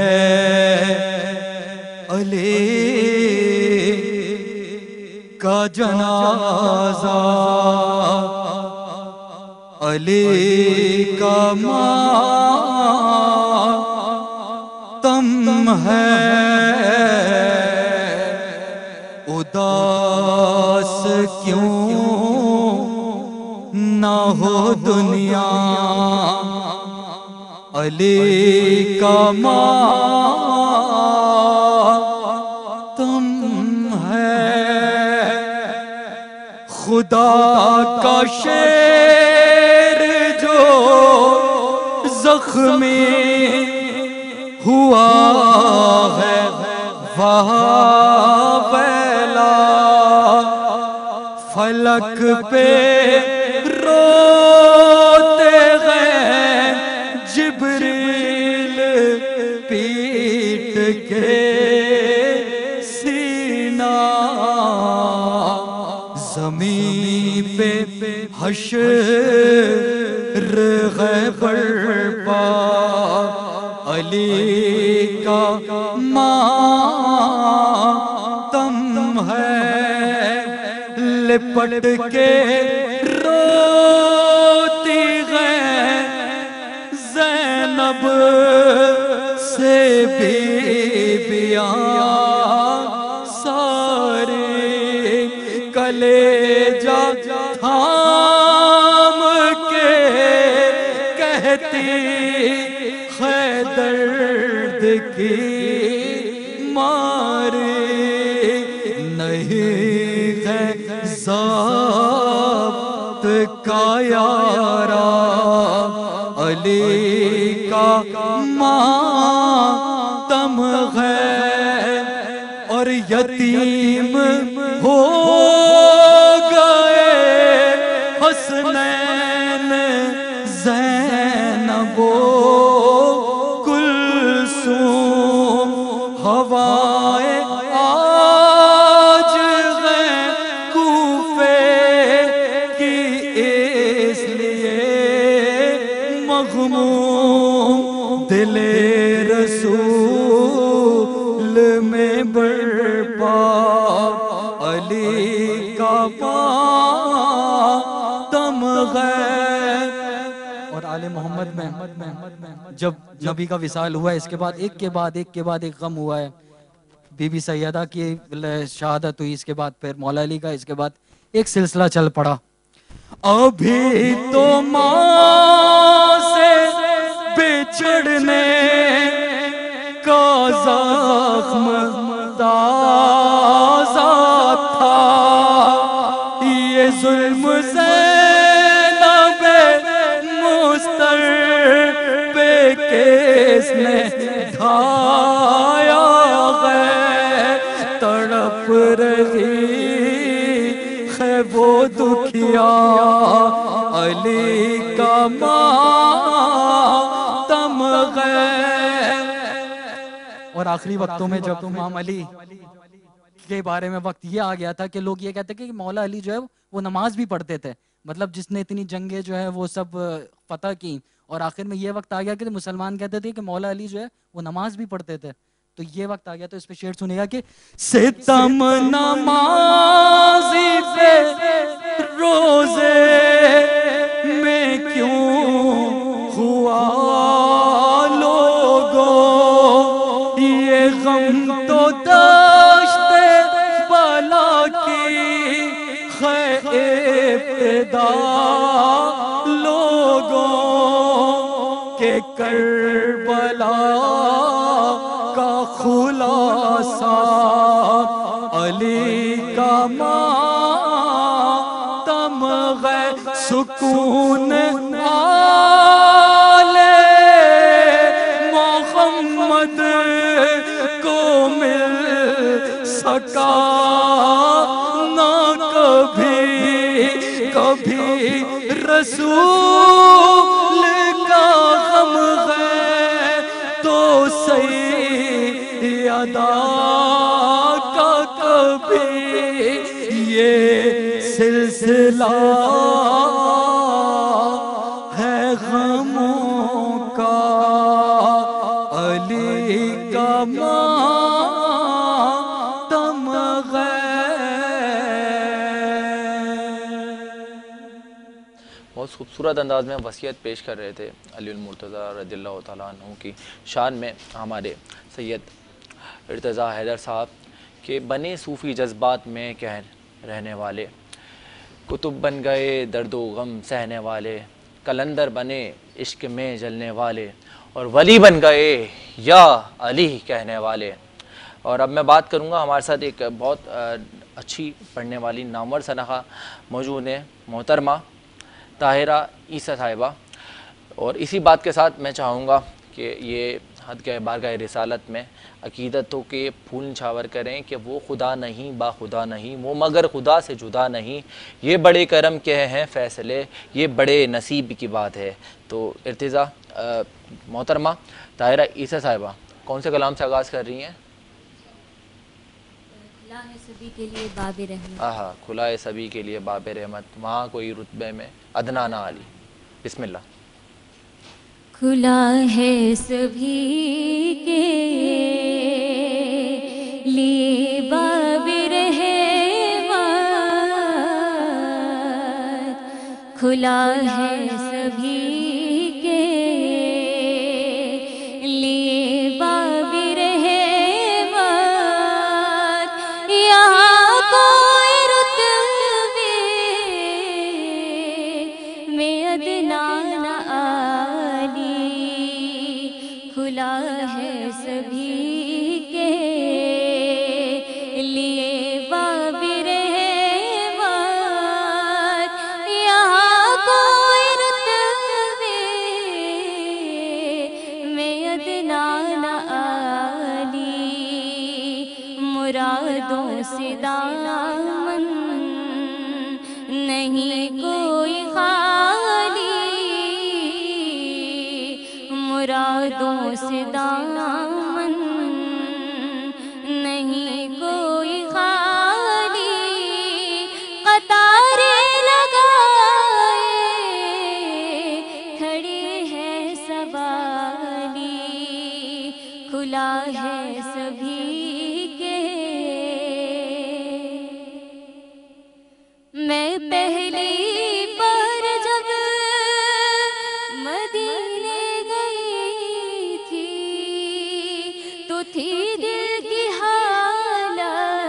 علی کا جنازہ، علی کا ماتم ہے اداس کیوں نہ ہو دنیا علی کا ماتم ہے خدا کا شیر جو زخمی ہوا ہے وہاں پہلا فلک پہ روتے ہیں جبریل پیٹ کے سینہ زمین پہ حشر ہے برپا علی کا ماتم ہے لپٹ کے روتی ہے زینب سے بیبیاں سارے کلیجہ تھام کے کہتی ہے درد کی مارے نہیں ہے ضابط کا یارا علی کا ماتم ہے اور یتیم ہو گئے حسنین زینب و کلثوم ہوائے آج ہیں کوفے کی اس لیے مغموم دل رسول میں برپا علی کا ماتم ہے اور آل محمد میں جب نبی کا وصال ہوا ہے اس کے بعد ایک کے بعد ایک کے بعد ایک غم ہوا ہے بی بی سیدہ کی شہادت ہوئی اس کے بعد پھر مولا علی کا اس کے بعد ایک سلسلہ چل پڑا ابھی تو ماں سے بچھڑنے کا زخم تازہ تھا یہ ظلم زینب مستر پہ کس نے ڈھایا ہے تڑپ رہی ہے وہ دکھیا علی کا ماتم ہے اور آخری وقتوں میں جب امام علی کے بارے میں وقت یہ آ گیا تھا کہ لوگ یہ کہتے کہ مولا علی جو ہے وہ نماز بھی پڑھتے تھے مطلب جس نے اتنی جنگیں جو ہے وہ سب فتح کی اور آخر میں یہ وقت آ گیا کہ مسلمان کہتے تھے کہ مولا علی جو ہے وہ نماز بھی پڑھتے تھے تو یہ وقت آ گیا تو اس پہ شعر سنے گا کہ ستم نمازی پہ روزے میں کیوں ہوا لوگوں یہ غم تو دشت بلا کی ہے ابتدا لوگوں کے کربلا کا خلاصہ علی کا ماتم ہے سکون آل محمد کو مل سکا نہ کبھی کبھی رسول کا غم ہے تو سیدہ کا کبھی یہ سلسلہ ہے غموں کا علی کا ماتم ہے بہت خوبصورت انداز میں وصیت پیش کر رہے تھے علی المرتضیٰ رضی اللہ تعالیٰ عنہ کی شان میں ہمارے سید ارتضیٰ حیدر صاحب کہ بنے صوفی جذبات میں کہہ رہنے والے، کتب بن گئے درد و غم سہنے والے، کلندر بنے عشق میں جلنے والے، اور ولی بن گئے یا علی کہنے والے۔ اور اب میں بات کروں گا، ہمارے ساتھ ایک بہت اچھی پڑھنے والی نامور سنخا موجود ہے، محترمہ طاہرہ عیسیٰ صاحبہ، اور اسی بات کے ساتھ میں چاہوں گا کہ یہ حد کے بارگاہ رسالت میں عقیدتوں کے پھول نچھاور کریں کہ وہ خدا نہیں با خدا نہیں، وہ مگر خدا سے جدا نہیں، یہ بڑے کرم کے ہیں فیصلے، یہ بڑے نصیب کی بات ہے۔ تو ارتضیٰ محترمہ طاہرہ عیسیٰ صاحبہ کون سے کلام سے آغاز کر رہی ہیں؟ کھلا ہے سبھی کے لیے باب رحمت۔ آہا، کھلا ہے سبھی کے لیے باب رحمت، وہاں کوئی رتبے میں ادنا نہ علی۔ بسم اللہ۔ کھلا ہے سبھی کے لیے باب رحمت، کھلا ہے سبھی کے لیے باب رحمت، یہاں کوئی رتبے میں ادنا نہ عالی، کھلا ہے سبھی کے لیے باب رحمت، یہاں کوئی رتبے میں ادنا نہ عالی، مرادوں سے دامن نہیں کوئی خالی، مرادوں سے دامن نہیں کوئی خالی، قطارے لگائے کھڑے ہیں سوالی، کھلا ہے سبھی کے۔ میں پہلی بار جب مدینے گئی تھی تو تھی دل کی حالت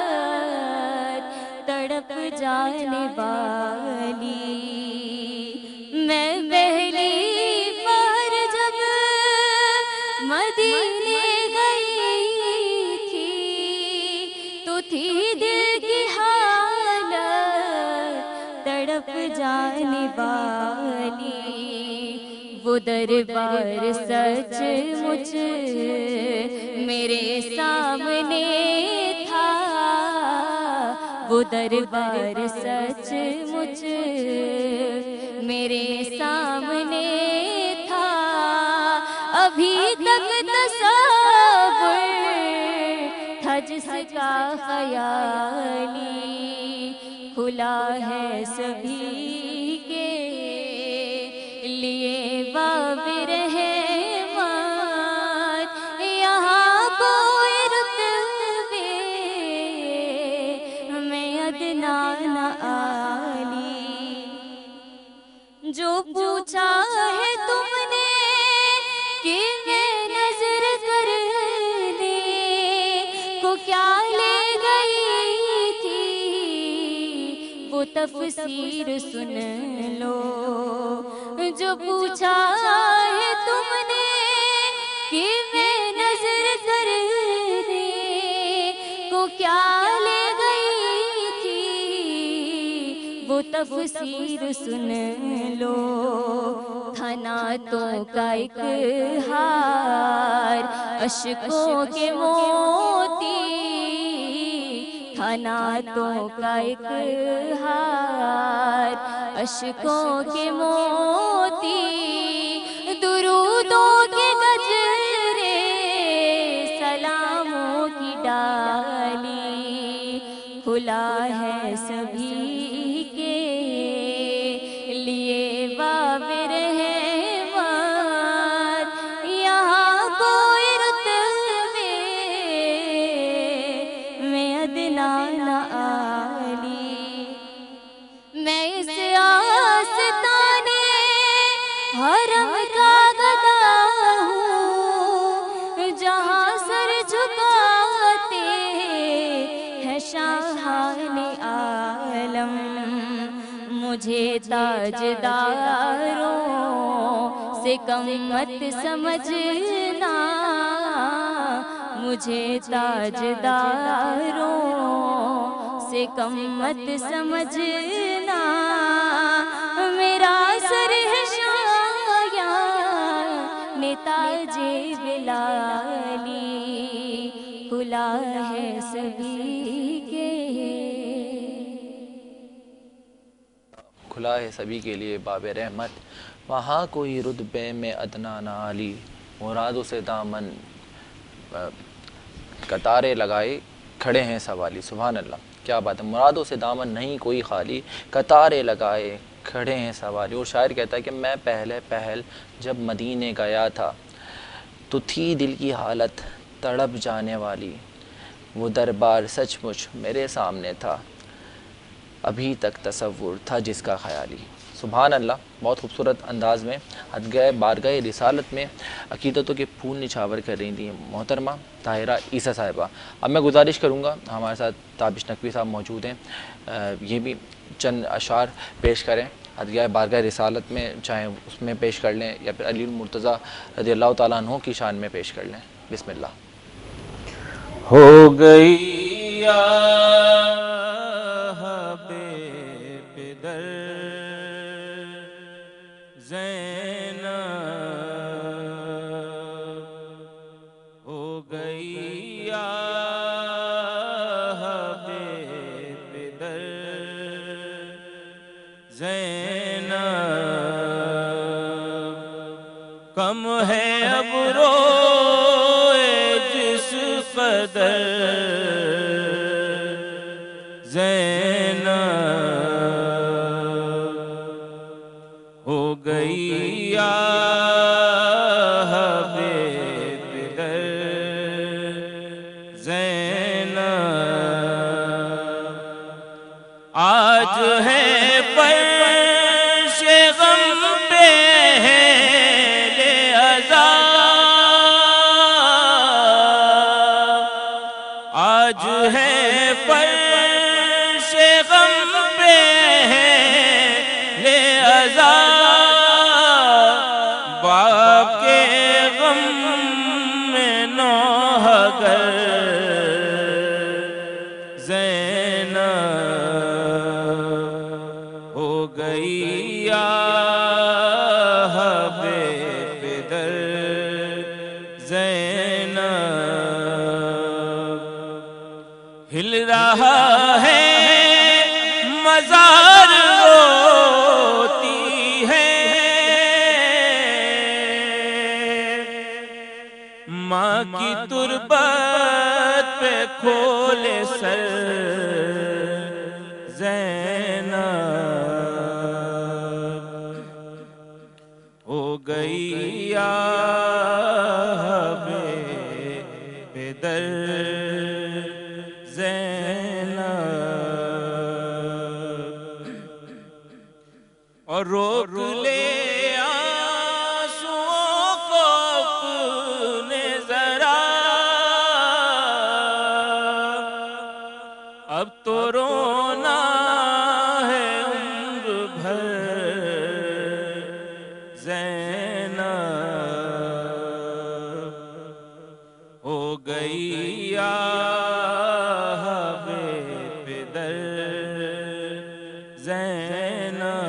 تڑپ جانے والی، میں پہلی بار جب مدینے گئی تھی تو تھی دل کی حالت تڑپ جانے والی، وہ دربار سچ مچ میرے سامنے تھا، وہ دربار سچ مچ میرے سامنے تھا، ابھی تک تصور تھا جس کا خیالی، کھلا ہے سبھی کے لیے باب رحمت، یہاں کوئی رتبے میں ادنا نہ عالی، جو پوچھا ہے تم نے کہ میں نظر کرنے کو کیا لے گئی تھی، وہ تفسیر سن لو، جو پوچھا ہے تم نے کہ میں نظر کرنے کو کیا لے گئی تھی، وہ تفسیر سن لو، تھا نعتوں کا ایک ہار اشکوں کے موتی، تھا نعتوں کا ایک ہار اشکوں کے موتی، درودوں کے گجرے سلاموں کی ڈالی، کھلا ہے سبھی کے لیے باب رحمت، یہاں کوئی رتبے میں ادنا نہ عالی، میں اس آستانے ताजदारों से कम मत समझना, मुझे ताजदारों से कम मत समझना। मेरा सर है शायान ताजे बिलाली, खुला है सभी के खुला है सभी के लिए बाबे रहमत, वहाँ कोई रुतबे में अदना ना आली। मुरादों से दामन कतारे लगाए खड़े हैं सवाली। सुभान अल्लाह, क्या बात है। मुरादों से दामन नहीं कोई खाली, कतारे लगाए खड़े हैं सवाली। और शायर कहता है कि मैं पहले पहल जब मदीने गया था तो थी दिल की हालत तड़प जाने वाली। वो दरबार सचमुच मेरे सामने था, अभी तक तसव्वुर था जिसका ख़याली। सुभान अल्लाह, बहुत खूबसूरत अंदाज़ में हदगह बारगाह रिसालत में अक़ीदतों के फूल निछावर कर रही थी मोहतरमा ताहिरा ईसा साहिबा। अब मैं गुजारिश करूँगा, हमारे साथ ताबिश नकवी साहब मौजूद हैं, ये भी चंद अशार पेश करें हदगह बारगाह रिसालत में, चाहे उसमें पेश कर लें या फिर अली मुर्तज़ा रज़ियल्लाहु ताला अन्हु की शान में पेश कर लें। बिस्मिल्लाह। हो गई या कम है अब रोए जिस कदर ज़ैनब हो गई या बेदर ज़ैनब। आज है फर्शे गम पे है आज है फर्शे गम पे है ले अज़ा। बाप के गम में नौहगर ज़ैनब हो गई या बेदर ज़ैनब। हिल रहा है मज़ार रोती है, माँ की तुरबत पे खोले सर ज़ैनब हो गई या बेदर और रोक ले आंसुओं को अपने जरा, अब तो रोना है उम्र भर ज़ैनब हो गई या बेदर ज़ैनब।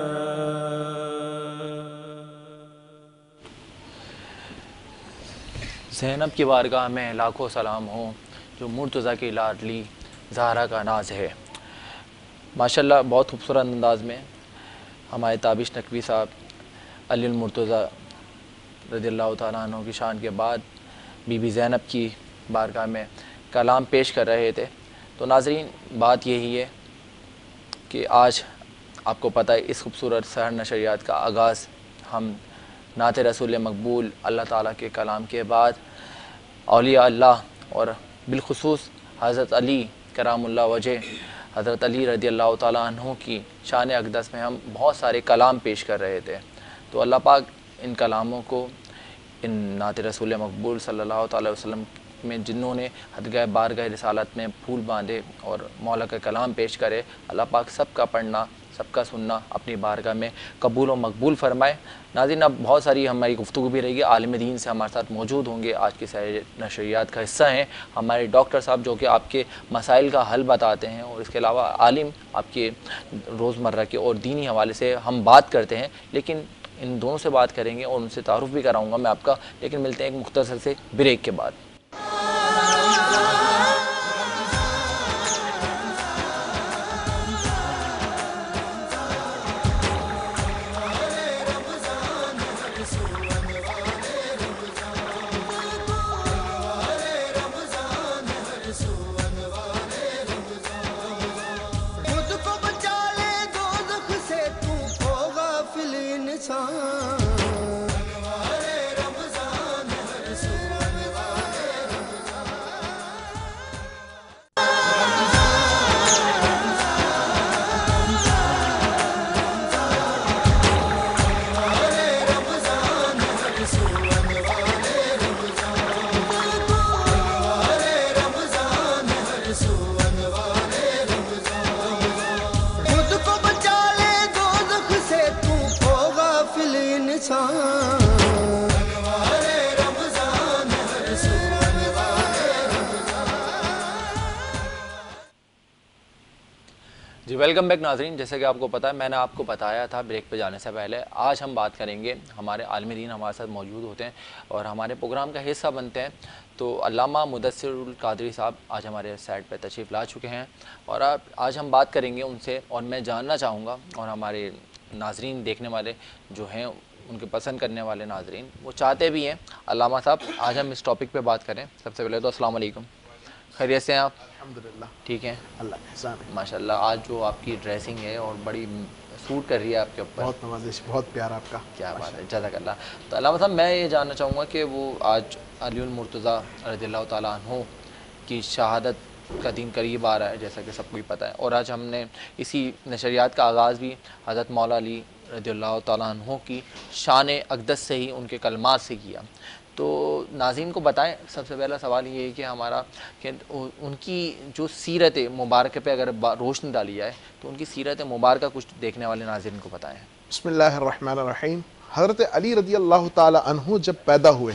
ज़ैनब की बारगाह में लाखों सलाम हो, जो मुर्तज़ा की लाडली ज़हरा का नाज है। माशाल्लाह, बहुत खूबसूरत अंदाज में हमारे ताबिश नकवी साहब अली मुर्तज़ा रज़ियल्लाहु ताला अन्हु की शान के बाद बीबी ज़ैनब की बारगाह में कलाम पेश कर रहे थे। तो नाज़रीन, बात यही है कि आज आपको पता है इस खूबसूरत सहर नशरियात का आगाज़ हम नात रसूल मकबूल अल्लाह ताला के कलाम के बाद औलिया अल्लाह और बिलखुसूस हज़रत अली करामुल्लाह वजह हज़रत अली रज़ियल्लाहु ताला अन्हु की शान अक़दस में हम बहुत सारे कलाम पेश कर रहे थे। तो अल्लाह पाक इन कलामों को, इन नात रसूल मकबूल सल्लल्लाहु अलैहि वसल्लम میں جنہوں نے حدگاہ بارگاہ رسالت میں پھول باندھے اور مولا کا کلام پیش کرے، اللہ پاک سب کا پڑھنا سب کا سننا اپنی بارگاہ میں قبول و مقبول فرمائے۔ ناظرین، اب بہت ساری ہماری گفتگو بھی رہے گی، عالم دین سے ہمارے ساتھ موجود ہوں گے، آج کی سیر نشریات کا حصہ ہیں ہمارے ڈاکٹر صاحب جو کہ آپ کے مسائل کا حل بتاتے ہیں، اور اس کے علاوہ عالم آپ کے روزمرہ کے اور دینی حوالے سے ہم بات کرتے ہیں، لیکن ان دونوں سے بات کریں گے اور ان سے تعارف بھی کراؤں گا میں آپ کا، لیکن ملتے ہیں ایک مختصر سے بریک کے بعد۔ جی ویلکم بیک ناظرین، جیسے کہ آپ کو پتہ ہے میں نے آپ کو بتایا تھا بریک پہ جانے سے پہلے، آج ہم بات کریں گے، ہمارے عالم دین ہمارے ساتھ موجود ہوتے ہیں اور ہمارے پروگرام کا حصہ بنتے ہیں، تو علامہ مدثر القادری صاحب آج ہمارے سائٹ پہ تشریف لا چکے ہیں اور آج ہم بات کریں گے ان سے، اور میں جاننا چاہوں گا اور ہمارے ناظرین دیکھنے والے جو ہیں ان کے پسند کرنے والے ناظرین وہ چاہتے بھی ہیں علامہ صاحب آج ہم اس ٹاپک پہ بات کریں۔ سب سے پہلے تو السلام علیکم، خیریت سے ہیں آپ؟ الحمدللہ ٹھیک ہیں، اللہ احسان ہے، ماشاء اللہ۔ آج جو آپ کی ڈریسنگ ہے اور بڑی سوٹ کر رہی ہے آپ کے اوپر، بہت نوازش، بہت پیار آپ کا، کیا بات ہے، جزاک اللہ۔ تو علامہ صاحب میں یہ جاننا چاہوں گا کہ وہ آج علی المرتضیٰ رضی اللہ تعالیٰ عنہ کی شہادت کا دن قریب آ رہا ہے جیسا کہ سب کو ہی پتہ ہے، اور آج ہم نے اسی نشریات کا آغاز بھی حضرت مولا علی رضی اللہ تعالیٰ عنہ کی شان اقدس سے ہی ان کے کلمات سے کیا، تو ناظرین کو بتائیں، سب سے پہلا سوال یہ ہے کہ ہمارا کہ ان کی جو سیرت مبارکہ پہ اگر روشنی ڈالی جائے تو ان کی سیرت مبارکہ کچھ دیکھنے والے ناظرین کو بتائیں۔ بسم اللہ الرحمن الرحیم۔ حضرت علی رضی اللہ تعالی عنہ جب پیدا ہوئے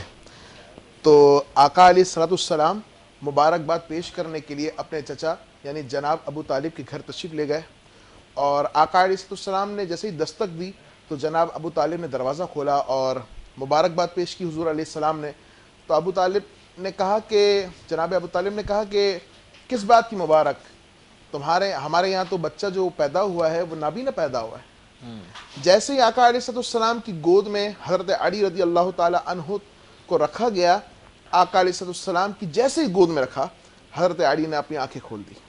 تو آقا علیہ الصلوۃ والسلام مبارکباد پیش کرنے کے لیے اپنے چچا یعنی جناب ابو طالب کے گھر تشریف لے گئے، اور آقا علیہ الصلوۃ والسلام نے جیسے ہی دستک دی تو جناب ابو طالب نے دروازہ کھولا اور مبارکباد پیش کی حضور علیہ السلام نے، تو ابو طالب نے کہا کہ جناب ابو طالب نے کہا کہ کس بات کی مبارک، تمہارے ہمارے یہاں تو بچہ جو پیدا ہوا ہے وہ نابینا پیدا ہوا ہے۔ جیسے ہی آقا علیہ السلام کی گود میں حضرت علی رضی اللہ تعالی عنہ کو رکھا گیا، آقا علیہ السلام کی جیسے ہی گود میں رکھا، حضرت علی نے اپنی آنکھیں کھول دی،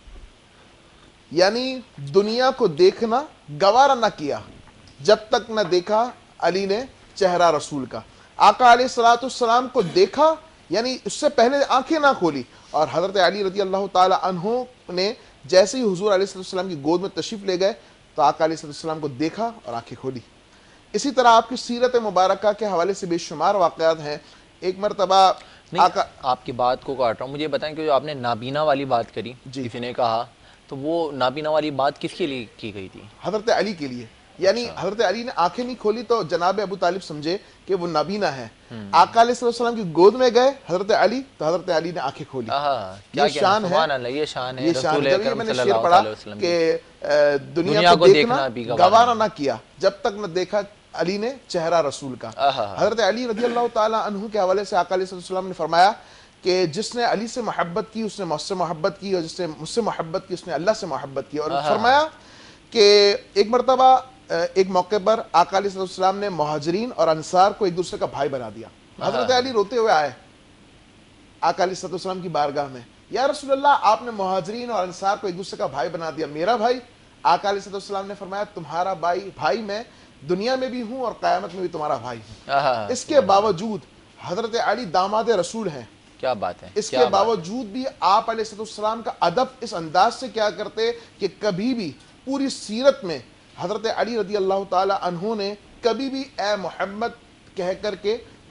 یعنی دنیا کو دیکھنا گوارا نہ کیا جب تک نہ دیکھا علی نے چہرہ رسول کا۔ آقا علیہ السلام کو دیکھا یعنی اس سے پہلے آنکھیں نہ کھولی، اور حضرت علی رضی اللہ تعالی عنہ نے جیسے ہی حضور علیہ السلام کی گود میں تشریف لے گئے تو آقا علیہ السلام کو دیکھا اور آنکھیں کھولی۔ اسی طرح آپ کی سیرت مبارکہ کے حوالے سے بے شمار واقعات ہیں۔ ایک مرتبہ آقا آپ کی بات کو کاٹ رہا ہوں، مجھے بتائیں کہ جو آپ نے نابینا والی بات کری، کسی نے کہا، تو وہ نابینا والی بات کس کے لیے کی گئی تھی؟ حضرت علی کے لیے، یعنی حضرت علی نے آنکھیں نہیں کھولی تو جناب ابو طالب سمجھے کہ وہ نابینا ہے، آقا علیہ السلام کی گود میں گئے حضرت علی تو حضرت علی نے آنکھیں کھولی۔ یہ شان ہے، یہ شان ہے، یہ شان ہے۔ جب یہ میں نے شعر پڑھا کہ دنیا کو دیکھنا گوارا نہ کیا جب تک نہ دیکھا علی نے چہرہ رسول کا۔ حضرت علی رضی اللہ تعالی عنہ کے حوالے سے آقا علیہ السلام نے فرمایا کہ جس نے علی سے محبت کی اس نے مجھ سے محبت کی، اور جس نے مجھ سے محبت کی اس نے اللہ سے محبت کی، اور فرمایا کہ ایک مرتبہ ایک موقع پر آقا علیہ السلام نے مہاجرین اور انصار کو ایک دوسرے کا بھائی بنا دیا۔ حضرت علی روتے ہوئے آئے آقا علیہ السلام کی بارگاہ میں، یا رسول اللہ آپ نے مہاجرین اور انصار کو ایک دوسرے کا بھائی بنا دیا، میرا بھائی؟ آقا علیہ السلام نے فرمایا تمہارا بھائی بھائی میں دنیا میں بھی ہوں اور قیامت میں بھی تمہارا بھائی ہوں۔ اس کے باوجود حضرت علی داماد رسول ہیں، کیا بات ہے، اس کے باوجود بھی آپ علیہ السلام کا ادب اس انداز سے کیا کرتے کہ کبھی بھی پوری سیرت میں حضرت علی رضی اللہ تعالی عنہ نے کبھی بھی اے محمد کہہ کر کے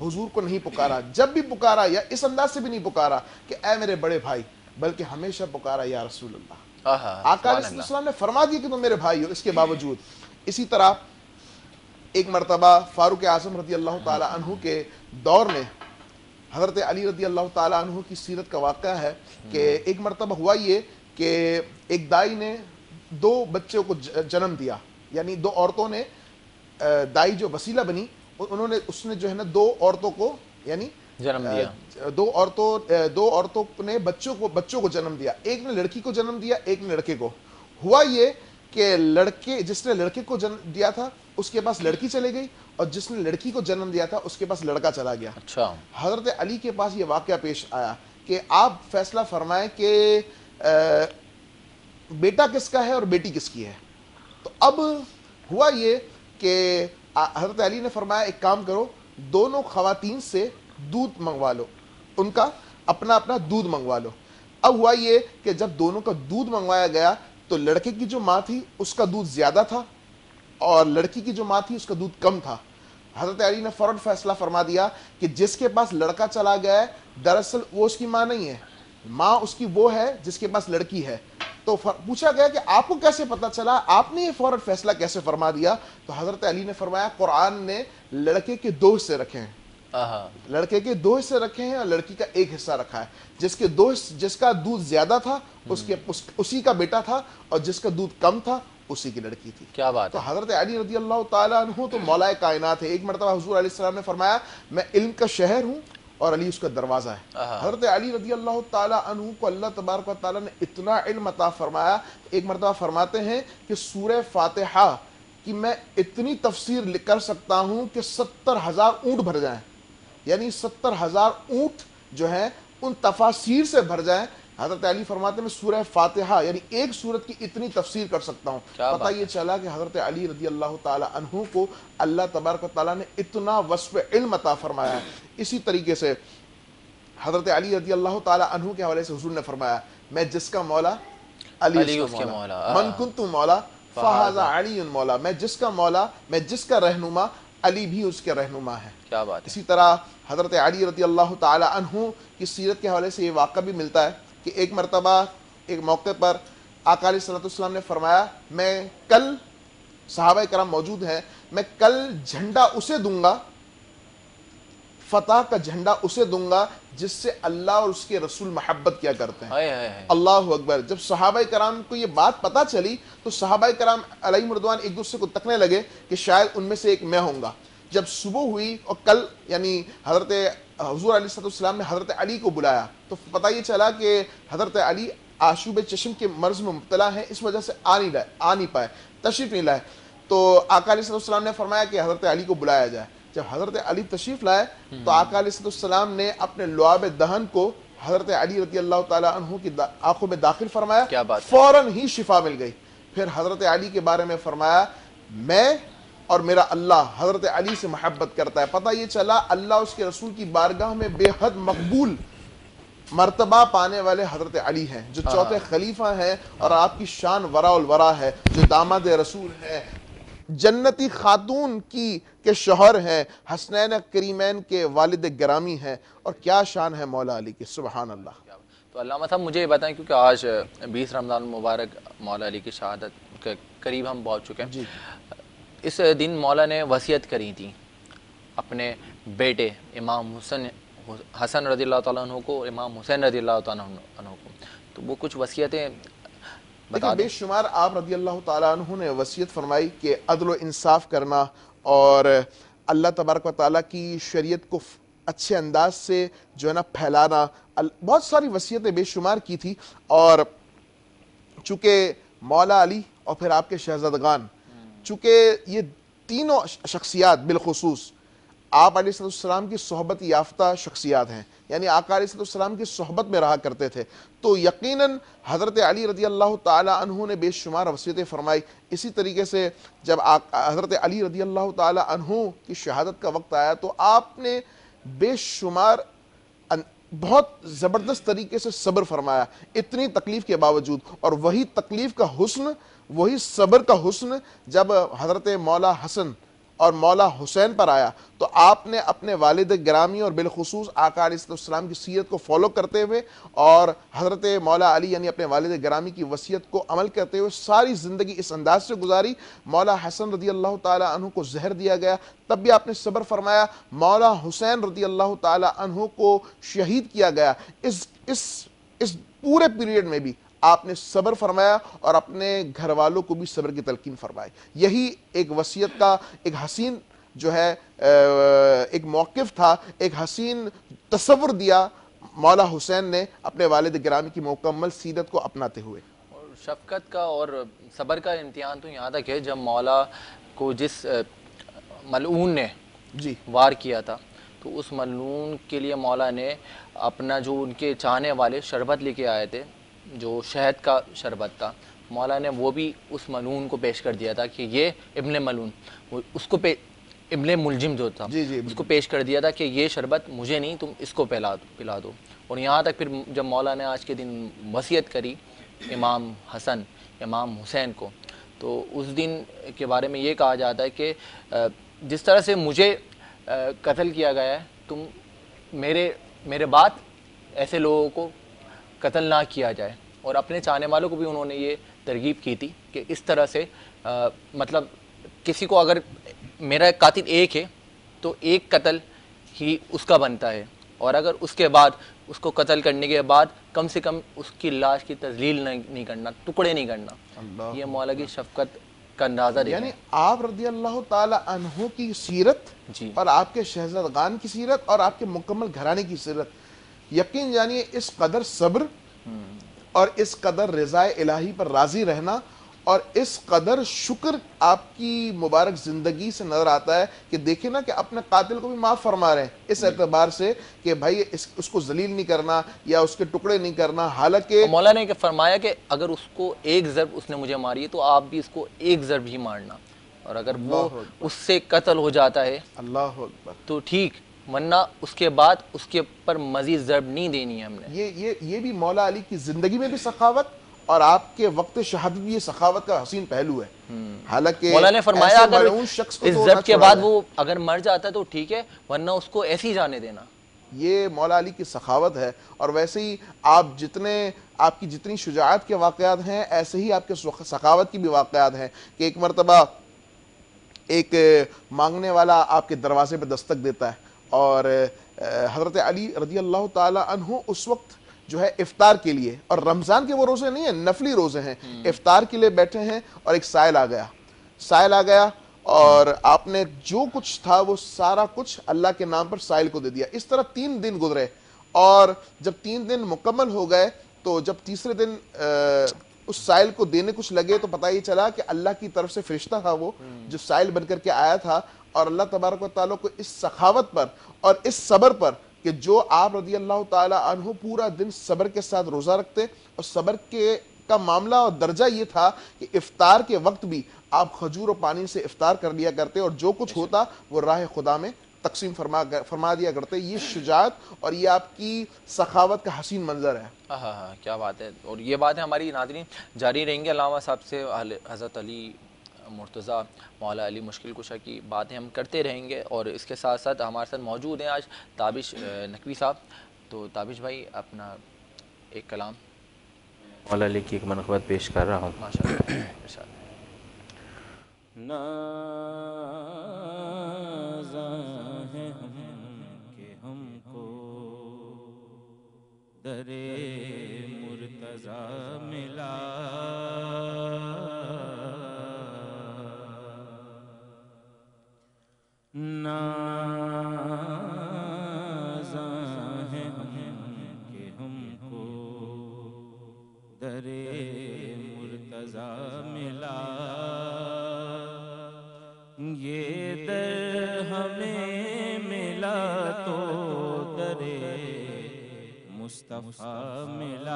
हुजूर को नहीं पुकारा, जब भी पुकारा या इस अंदाज से भी नहीं पुकारा कि ऐ मेरे बड़े भाई, बल्कि हमेशा पुकारा या रसूल अल्लाह। आका अलैहिस्सलाम ने फरमा दिया कि तुम मेरे भाई हो, इसके बावजूद। इसी तरह एक मरतबा फारूक आज़म रज़ी अल्लाह ताला अन्हु के दौर में हज़रत अली रज़ी अल्लाह ताला अन्हु की सीरत का वाक़या है कि एक मरतबा हुआ ये कि एक दाई ने दो बच्चों को जन्म दिया, यानी दो औरतों ने, दाई जो वसीला बनी उन्होंने उसने जो है ना दो औरतों को यानी जन्म दिया, दो औरतों दो औरतों ने बच्चों को बच्चों को जन्म दिया। एक ने लड़की को जन्म दिया, एक ने लड़के को। हुआ ये कि लड़के जिसने लड़के को जन्म दिया था उसके पास लड़की चली गई, और जिसने लड़की को जन्म दिया था उसके पास लड़का चला गया। अच्छा। हजरत अली के पास ये वाक़या पेश आया कि आप फैसला फरमाएं कि बेटा किसका है और बेटी किसकी है। तो अब हुआ ये कि हजरत अली ने फरमाया एक काम करो, दोनों खवातीन से दूध मंगवा लो, उनका अपना अपना दूध मंगवा लो। अब हुआ ये कि जब दोनों का दूध मंगवाया गया तो लड़के की जो माँ थी उसका दूध ज़्यादा था और लड़की की जो माँ थी उसका दूध कम था। हज़रत अली ने फ़ौरन फैसला फरमा दिया कि जिसके पास लड़का चला गया है दरअसल वो उसकी माँ नहीं है, माँ उसकी वो है जिसके पास लड़की है। तो पूछा गया कि आपको कैसे पता चला, आपने ये फ़ौरन फैसला कैसे फरमा दिया? तो हज़रत अली ने फरमाया कुरान ने लड़के के दो हिस्से रखे हैं, लड़के के दो हिस्से रखे हैं और लड़की का एक हिस्सा रखा है। जिसके दो जिसका दूध ज्यादा था उसके उस, उसी का बेटा था, और जिसका दूध कम था उसी की लड़की थी। क्या बात तो है। हजरत अली रज़ी अल्लाह ताला अन्हु तो मौलाए कायनात है। एक मरतबा हुजूर अलैहि सलाम ने फरमाया मैं इल्म का शहर हूँ और अली उसका दरवाजा है। हजरत अली रज़ी अल्लाह ताला अन्हु को अल्लाह तबारक व तआला ने इतना इल्म अता फरमाया, एक मरतबा फरमाते हैं कि सूरह फातिहा कि मैं इतनी तफसीर कर सकता हूँ कि सत्तर हजार ऊँट भर जाएं, यानी सत्तर हजार ऊँट जो है उन तफासीर से भर जाएं। हज़रत अली फरमाते हैं मैं सूरह फातिहा यानी एक सूरत की इतनी तफसीर कर सकता हूँ। पता ये चला कि हज़रत अली रज़ी अल्लाह ताला अन्हु को अल्लाह तबारक व तआला ने इतना वस्फ़ इल्म अता फरमाया है। इसी तरीके से हज़रत अली रज़ी अल्लाह ताला अन्हु के हवाले से हुज़ूर ने फरमाया मैं जिसका मौला अली उसका मौला, मन कुन्तु मौला फ़हाज़ा अली मौला, मैं जिसका मौला, मैं जिसका रहनुमा, अली भी उसके रहनुमा है। क्या बात है। इसी तरह हज़रत अली रज़ी अल्लाह ताला अन्हु की सीरत के हवाले से ये वाक़ा भी मिलता है कि एक मरतबा एक मौके पर आका अलैहिस्सलाम ने फरमाया मैं कल, सहाबा कराम मौजूद हैं, मैं कल झंडा उसे दूंगा, फतह का झंडा उसे दूंगा जिससे अल्लाह और उसके रसूल मोहब्बत किया करते हैं। अल्लाह अकबर। जब सहाबा कराम को ये बात पता चली तो सहाबा कराम अलैहिम रिदवान एक दूसरे को तकने लगे कि शायद उनमें से एक मैं होऊंगा। जब सुबह हुई और कल यानी हज़रत हुज़ूर अलैहिस्सलाम ने हज़रत अली को बुलाया तो पता ये चला कि हज़रत अली आशूब चश्म के मर्ज में मुब्तला है, इस वजह से आ नहीं लाए आ नहीं पाए तशरीफ़ नहीं लाए। तो आका अलैहिस्सलाम ने फरमाया कि हज़रत अली को बुलाया जाए। जब हज़रत अली तशरीफ़ लाए तो आका अलैहिस्सलाम ने अपने लुआब दहन को हज़रत अली रज़ी अल्लाह ताला अन्हु की आंखों में दाखिल फरमाया, फ़ौरन ही शिफा मिल गई। फिर हज़रत अली के बारे में फरमाया मैं और मेरा अल्लाह हज़रत अली से मोहब्बत करता है। पता ये चला अल्लाह उसके रसूल की बारगाह में बेहद मकबूल मर्तबा पाने वाले हज़रत अली हैं जो चौथे खलीफा हैं और आपकी शान वराउल वरा है, जो दामाद रसूल हैं, जन्नती खातून की के शौहर हैं, हसनैन करीमैन के वालिद गिरामी हैं, और क्या शान है मौला अली की, सुबहान अल्लाह। तो अल्लामा साहब मुझे ये बताएं क्योंकि आज बीस रमज़ान मुबारक मौला अली की शहादत के करीब हम पहुँच चुके हैं जी। इस दिन मौला ने वसीयत करी थी अपने बेटे इमाम हुसैन हसन रज़ी अल्लाह ताला अन्हु को, इमाम हुसैन रज़ी अल्लाह ताला अन्हु को, तो वो कुछ वसीयतें देखिए बेशुमार आप रज़ी अल्लाह ताला अन्हु ने वसीयत फरमाई कि अदल व इंसाफ करना और अल्लाह तबारक व ताला की शरीयत को अच्छे अंदाज से जो है ना फैलाना, बहुत सारी वसीयतें बेशुमार की थी। और चूँकि मौला अली और फिर आपके शहज़ादगान, चूँकि ये तीनों शख्सियात बिलखुसूस आप अलैहिस्सलाम की सोहबत याफ्ता शख्सियात हैं, यानी आका अलैहिस्सलाम की सोहबत में रहा करते थे, तो यकीनन हज़रत अली रज़ी अल्लाह ताला अन्हु ने बेशुमार वसीयतें फरमाई। इसी तरीके से जब हज़रत अली रज़ी अल्लाह ताला अन्हु की शहादत का वक्त आया तो आपने बेशुमार बहुत ज़बरदस्त तरीके से सब्र फरमाया इतनी तकलीफ़ के बावजूद, और वही तकलीफ़ का हुस्न, वही सब्र का हुस्न जब हज़रत मौला हसन اور مولا حسین پر آیا تو آپ نے اپنے والد گرامی اور بالخصوص آقا علیہ السلام کی سیرت کو فالو کرتے ہوئے اور حضرت مولا علی یعنی اپنے والد گرامی کی وصیت کو عمل کرتے ہوئے ساری زندگی اس انداز سے گزاری. مولا حسن رضی اللہ تعالی عنہ کو زہر دیا گیا تب بھی آپ نے صبر فرمایا. مولا حسین رضی اللہ تعالی عنہ کو شہید کیا گیا, اس اس اس پورے پیریڈ میں بھی آپ نے صبر فرمایا اور اپنے گھر والوں کو بھی صبر کی تلقین فرمائی. یہی ایک وصیت کا ایک حسین جو ہے ایک موقف تھا, ایک حسین تصور دیا مولا حسین نے اپنے والد گرامی کی مکمل سیرت کو اپناتے ہوئے. اور شفقت کا اور صبر کا امتحان تو یہاں تک ہے جب مولا کو جس ملعون نے جی وار کیا تھا تو اس ملعون کے لیے مولا نے اپنا جو ان کے چاہنے والے شربت لے کے آئے تھے جو شہد کا شربت تھا, مولا نے وہ بھی اس ملعون کو پیش کر دیا تھا کہ یہ ابن ملعون, اس کو پہ ابن ملجم جو تھا جی جی اس کو پیش کر دیا تھا کہ یہ شربت مجھے نہیں تم اس کو پلا دو پلا دو اور یہاں تک پھر جب مولا نے آج کے دن وصیت کری امام حسن امام حسین کو تو اس دن کے بارے میں یہ کہا جاتا ہے کہ جس طرح سے مجھے قتل کیا گیا ہے تم میرے میرے بعد ایسے لوگوں کو قتل نہ کیا جائے. اور اپنے چاہنے والوں کو بھی انہوں نے یہ ترغیب کی تھی کہ اس طرح سے مطلب کسی کو اگر میرا قاتل ایک ہے تو ایک قتل ہی اس کا بنتا ہے اور اگر اس کے بعد اس کو قتل کرنے کے بعد کم سے کم اس کی لاش کی تذلیل نہیں کرنا, ٹکڑے نہیں کرنا. یہ مولا کی شفقت کا اندازہ دیکھیں. یعنی آپ رضی اللہ تعالی عنہ کی سیرت جی اور آپ کے شہزادگان کی سیرت اور آپ کے مکمل گھرانے کی سیرت, یقین جانیے اس قدر صبر اور اس قدر رضا الہی پر راضی رہنا اور اس قدر شکر آپ کی مبارک زندگی سے نظر آتا ہے کہ دیکھیں نا کہ اپنے قاتل کو بھی معاف فرما رہے ہیں اس اعتبار سے کہ بھائی اس, اس کو ذلیل نہیں کرنا یا اس کے ٹکڑے نہیں کرنا. حالانکہ مولا نے فرمایا کہ اگر اس کو ایک ضرب اس نے مجھے ماری ہے تو آپ بھی اس کو ایک ضرب ہی مارنا, اور اگر وہ اس سے قتل ہو جاتا ہے اللہ اکبر تو ٹھیک, ورنہ اس کے بعد اس کے اوپر مزید ضرب نہیں دینی ہے ہم نے. یہ یہ یہ بھی مولا علی کی زندگی میں بھی سخاوت اور آپ کے وقت شہادت بھی یہ سخاوت کا حسین پہلو ہے. حالانکہ مولا نے فرمایا ایسے اگر ملعون شخص کو اس تو نہ ضرب کے چھوڑا بعد جائے. وہ اگر مر جاتا ہے تو ٹھیک ہے, ورنہ اس کو ایسی ہی جانے دینا. یہ مولا علی کی سخاوت ہے. اور ویسے ہی آپ جتنے آپ کی جتنی شجاعت کے واقعات ہیں ایسے ہی آپ کے سخاوت کی بھی واقعات ہیں کہ ایک مرتبہ ایک مانگنے والا آپ کے دروازے پہ دستک دیتا ہے اور حضرت علی رضی اللہ تعالی عنہ اس وقت جو ہے افطار کے لیے, اور رمضان کے وہ روزے نہیں ہیں, نفلی روزے ہیں, افطار کے لیے بیٹھے ہیں اور ایک سائل آ گیا سائل آ گیا اور آپ نے جو کچھ تھا وہ سارا کچھ اللہ کے نام پر سائل کو دے دیا. اس طرح تین دن گزرے اور جب تین دن مکمل ہو گئے تو جب تیسرے دن اس سائل کو دینے کچھ لگے تو پتہ یہ چلا کہ اللہ کی طرف سے فرشتہ تھا وہ جو سائل بن کر کے آیا تھا. اور اللہ تبارک و تعالیٰ کو اس سخاوت پر اور اس صبر پر کہ جو آپ رضی اللہ تعالی عنہ پورا دن صبر کے ساتھ روزہ رکھتے, اور صبر کے کا معاملہ اور درجہ یہ تھا کہ افطار کے وقت بھی آپ کھجور و پانی سے افطار کر لیا کرتے اور جو کچھ ہوتا وہ راہ خدا میں تقسیم فرما فرما دیا کرتے. یہ شجاعت اور یہ آپ کی سخاوت کا حسین منظر ہے. ہاں ہاں کیا بات ہے. اور یہ باتیں ہماری ناظرین جاری رہیں گے. علامہ صاحب سے حضرت علی مرتضیٰ مولا علی مشکل کشا کی باتیں ہم کرتے رہیں گے, اور اس کے ساتھ ساتھ ہمارے ساتھ موجود ہیں آج تابش نقوی صاحب. تو تابش بھائی اپنا ایک کلام. مولا علی کی ایک منقبت پیش کر رہا ہوں. ماشاء اللہ ارشاد. نازاں ہیں ہم کہ ہم کو درے مرتضیٰ ملا, نازاں ہیں ہم کہ ہم کو درے مرتضیٰ ملا, یہ در ہمیں ملا تو درے مصطفیٰ ملا,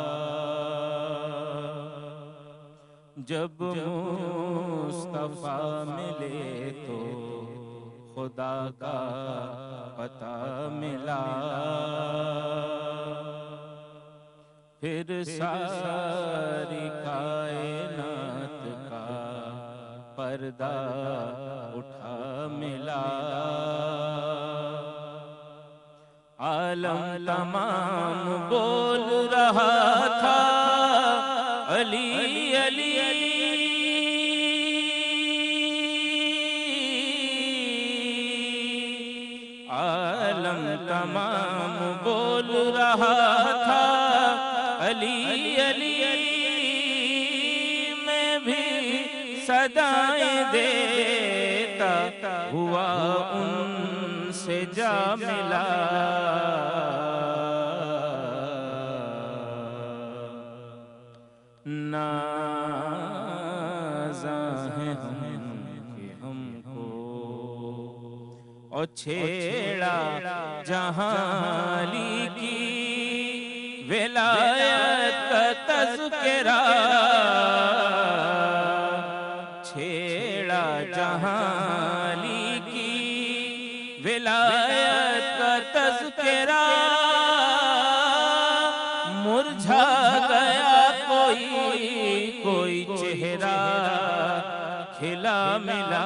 جب مصطفیٰ ملے تو خدا کا پتہ ملا, پھر ساری کائنات کا پردہ اٹھا ملا عالم تمام بول رہا تھا علی علی عالم تمام بول رہا تھا علی علی میں بھی صدائیں دیتا ہوا ان سے جا ملا نازاں ہیں ہم کہ ہم کو اور چھیڑا جہاں علی کی ولایت کا تذکرہ چھیڑا جہاں علی کی ولایت کا تذکرہ مرجھا گیا کوئی کوئی چہرہ کھلا ملا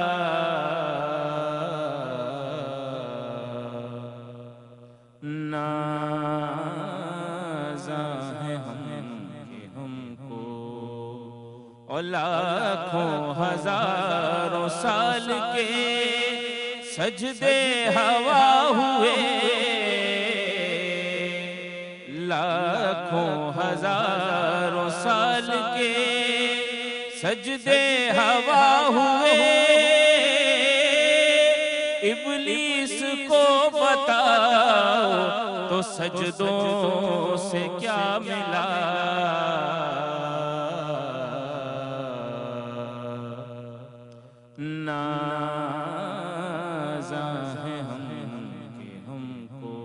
نازاں ہیں ہم کہ ہم کو اور لاکھوں ہزاروں سال کے سجدے ہوا ہوئے لاکھوں ہزاروں سال کے سجدے ہوا ہوئے ابلیس کو بتاؤ تو سجدوں سے کیا ملا نازاں ہیں ہم کہ ہم کو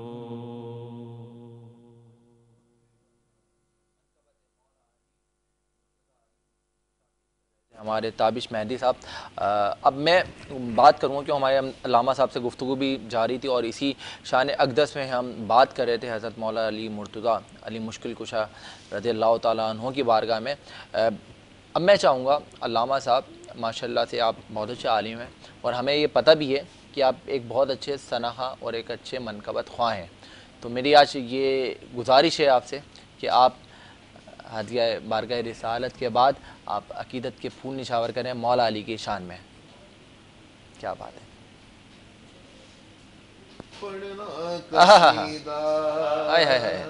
ہمارے تابش مہدی صاحب. اب میں بات کروں کہ ہمارے علامہ صاحب سے گفتگو بھی جاری تھی اور اسی شان اقدس میں ہم بات کر رہے تھے حضرت مولا علی مرتضیٰ علی مشکل کشا رضی اللہ تعالیٰ عنہ کی بارگاہ میں. اب میں چاہوں گا علامہ صاحب ماشاءاللہ سے آپ بہت اچھے عالم ہیں اور ہمیں یہ پتہ بھی ہے کہ آپ ایک بہت اچھے سنہا اور ایک اچھے منقبت خواہ ہیں. تو میری آج یہ گزارش ہے آپ سے کہ آپ ہدیہ بارگاہ رسالت کے بعد آپ عقیدت کے پھول نچھاور کریں مولا علی کی شان میں. کیا بات ہے. ہائے ہائے ہائے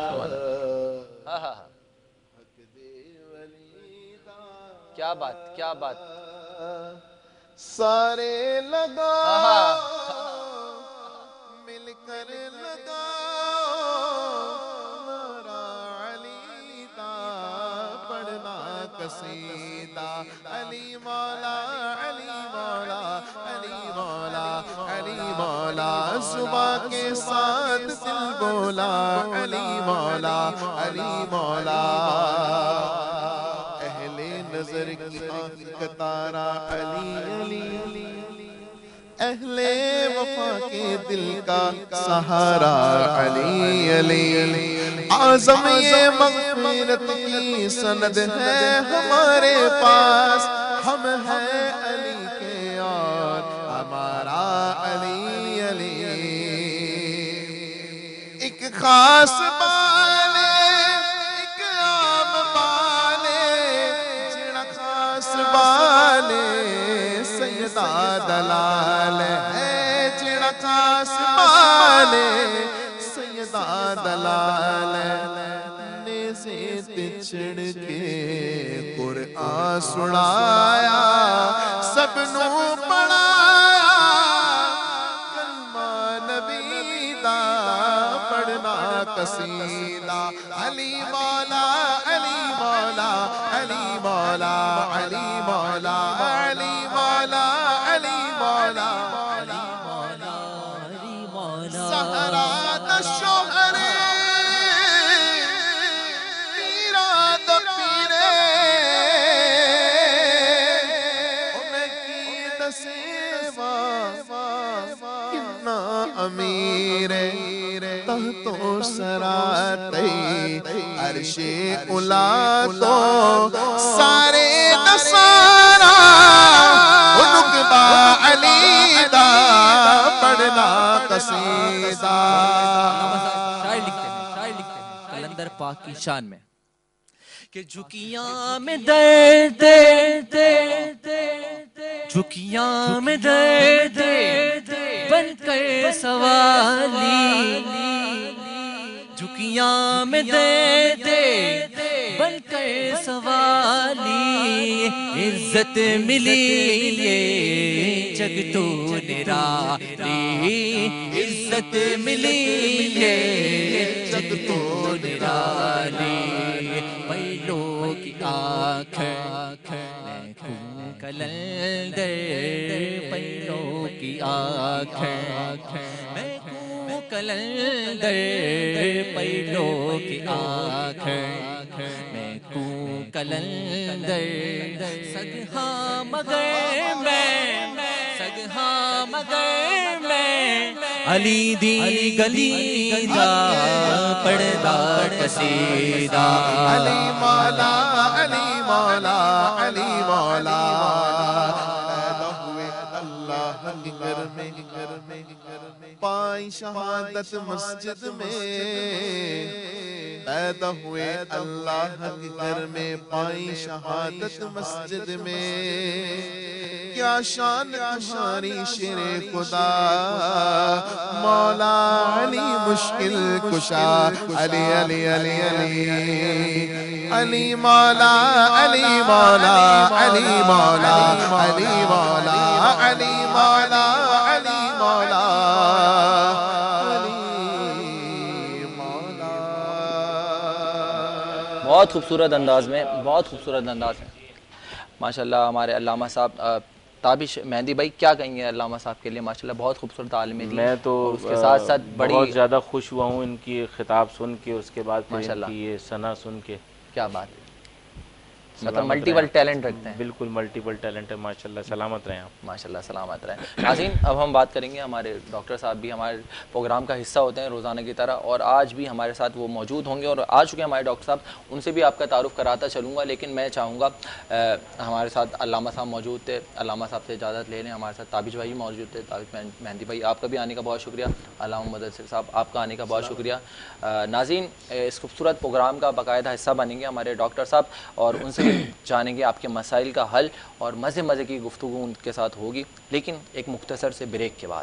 کیا بات کیا بات. سارے لگا مل کر لگا قصیدہ علی مولا علی مولا علی مولا علی مولا صبح کے ساتھ دل بولا علی مولا علی مولا اہل نظر کی آنکھ کا تارا علی علی اہل وفا کے دل کا سہارا علی علی اعظم یہ مغفرت کی سند ہے ہمارے پاس ہم ہیں علی کے اور ہمارا علی علی ایک خاص بالے ایک عام بالے جڑا خاص بالے سیدہ دلال ہے جڑا خاص بالے سیدہ دلال نیزے تے چڑھ کے قرآن سنایا سب نو پڑھایا کلمہ نبی دا پڑھنا قصیدہ علی مولا علی مولا علی مولا علی مولا علی مولا علی مولا علی مولا علی مولا زہرا دا شوہر پیرا دا پیرے انہیں کی دسیوا کنا امیر تحت و سراتی عرش اولا تو سارے نصارا رکبہ علی پڑھنا قصیدہ. شاعر لکھتے ہیں شاعر لکھتے ہیں کلندر پاک کی شان میں کہ جھکیاں میں درد جھکیاں میں درد بن کر سوالی جھکیاں میں درد بن کر سوالی عزت ملی یہ جگ تو نرالی عزت ملی یہ جگ تو نرالی پہلو کی آنکھ میں کوں کلندر پہلو کی آنکھ میں کوں کلندر پہلو کی آنکھ میں کوں کلندر سگہاں مگر میں سگہاں مگر میں علی دی گلی دا پڑھدا قصیدہ. علی مولا علی مولا علی مولا پیدا ہوئے اللہ کے گھر میں پائی شہادت مسجد میں پیدا ہوئے اللہ کے گھر میں پائی شہادت مسجد میں. کیا شان تمہاری شیر خدا مولا علی مشکل کشا علی علی علی علی علی مولا علی مولا علی مولا علی مولا علی مولا علی مولا بہت خوبصورت انداز میں بہت خوبصورت انداز ہے ماشاءاللہ. ہمارے علامہ صاحب تابش مہندی بھائی کیا کہیں گے علامہ صاحب کے لیے؟ ماشاءاللہ بہت خوبصورت عالم دین. میں تو اس کے ساتھ ساتھ بڑی بہت زیادہ خوش ہوا ہوں ان کی خطاب سن کے, اس کے بعد پھر ماشاءاللہ ان کی یہ ثنا سن کے. کیا بات ہے, مطلب ملٹیپل ٹیلنٹ رکھتے ہیں. بالکل ملٹیپل ٹیلنٹ ہے ماشاءاللہ. سلامت رہیں آپ. ماشاءاللہ سلامت رہیں. ناظرین اب ہم بات کریں گے, ہمارے ڈاکٹر صاحب بھی ہمارے پروگرام کا حصہ ہوتے ہیں روزانہ کی طرح, اور آج بھی ہمارے ساتھ وہ موجود ہوں گے اور آ چکے ہیں ہمارے ڈاکٹر صاحب. ان سے بھی آپ کا تعارف کراتا چلوں گا, لیکن میں چاہوں گا ہمارے ساتھ علامہ صاحب موجود تھے, علامہ صاحب سے اجازت لے لیں. ہمارے ساتھ تابش بھائی موجود تھے. تابش مہندی بھائی آپ کا بھی آنے کا بہت شکریہ. علامہ مدثر صاحب آپ کا آنے کا بہت شکریہ. ناظرین اس خوبصورت پروگرام کا باقاعدہ حصہ بنیں گے ہمارے ڈاکٹر صاحب, اور ان سے جانیں گے آپ کے مسائل کا حل, اور مزے مزے کی گفتگو ان کے ساتھ ہوگی, لیکن ایک مختصر سے بریک کے بعد.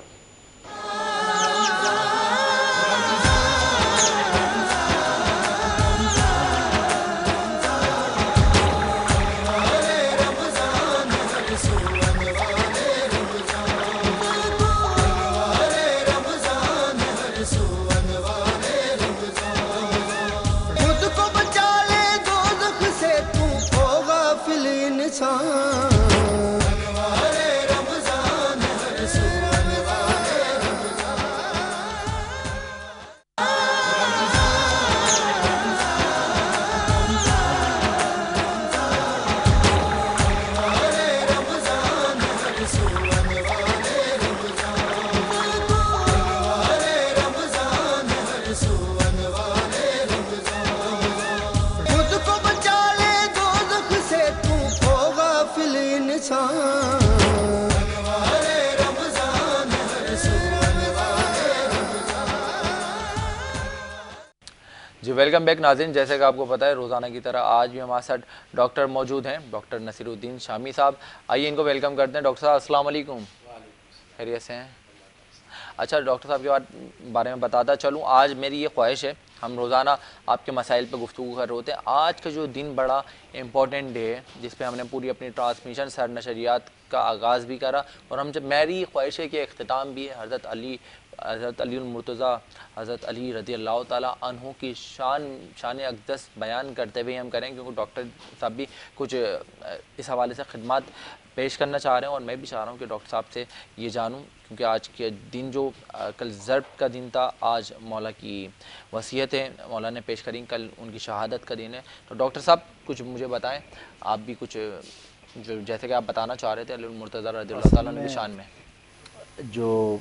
جی ویلکم بیک ناظرین. جیسے کہ آپ کو پتہ ہے روزانہ کی طرح آج بھی ہمارے ساتھ ڈاکٹر موجود ہیں, ڈاکٹر نصیر الدین شامی صاحب. آئیے ان کو ویلکم کرتے ہیں. ڈاکٹر صاحب السلام علیکم. خیریت سے ہیں؟ اچھا ڈاکٹر صاحب کے بارے میں بتاتا چلوں, آج میری یہ خواہش ہے, ہم روزانہ آپ کے مسائل پہ گفتگو کر رہے ہوتے ہیں. آج کا جو دن بڑا امپورٹنٹ ڈے ہے, جس پہ ہم نے پوری اپنی ٹرانسمیشن سر نشریات کا آغاز بھی کرا, اور ہم جب میری یہ خواہش ہے کہ اختتام بھی ہے حضرت علی حضرت علی المرتضیٰ حضرت علی رضی اللہ تعالیٰ عنہ کی شان شان اقدس بیان کرتے ہوئے ہم کریں, کیونکہ ڈاکٹر صاحب بھی کچھ اس حوالے سے خدمات پیش کرنا چاہ رہے ہیں, اور میں بھی چاہ رہا ہوں کہ ڈاکٹر صاحب سے یہ جانوں, کیونکہ آج کے دن جو کل ضرب کا دن تھا, آج مولا کی وصیتیں مولا نے پیش کریں, کل ان کی شہادت کا دن ہے. تو ڈاکٹر صاحب کچھ مجھے بتائیں, آپ بھی کچھ جو جیسے کہ آپ بتانا چاہ رہے تھے علی المرتضیٰ رضی اللہ تعالیٰ عنہ کی شان میں. جو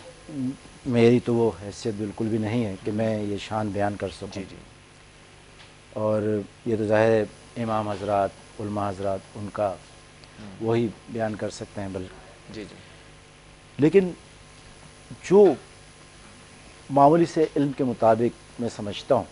میری تو وہ حیثیت بالکل بھی نہیں ہے کہ میں یہ شان بیان کر سکوں. جی جی. اور یہ تو ظاہر ہے امام حضرات علماء حضرات ان کا وہی بیان کر سکتے ہیں. بلکہ جی جی. لیکن جو معمولی سے علم کے مطابق میں سمجھتا ہوں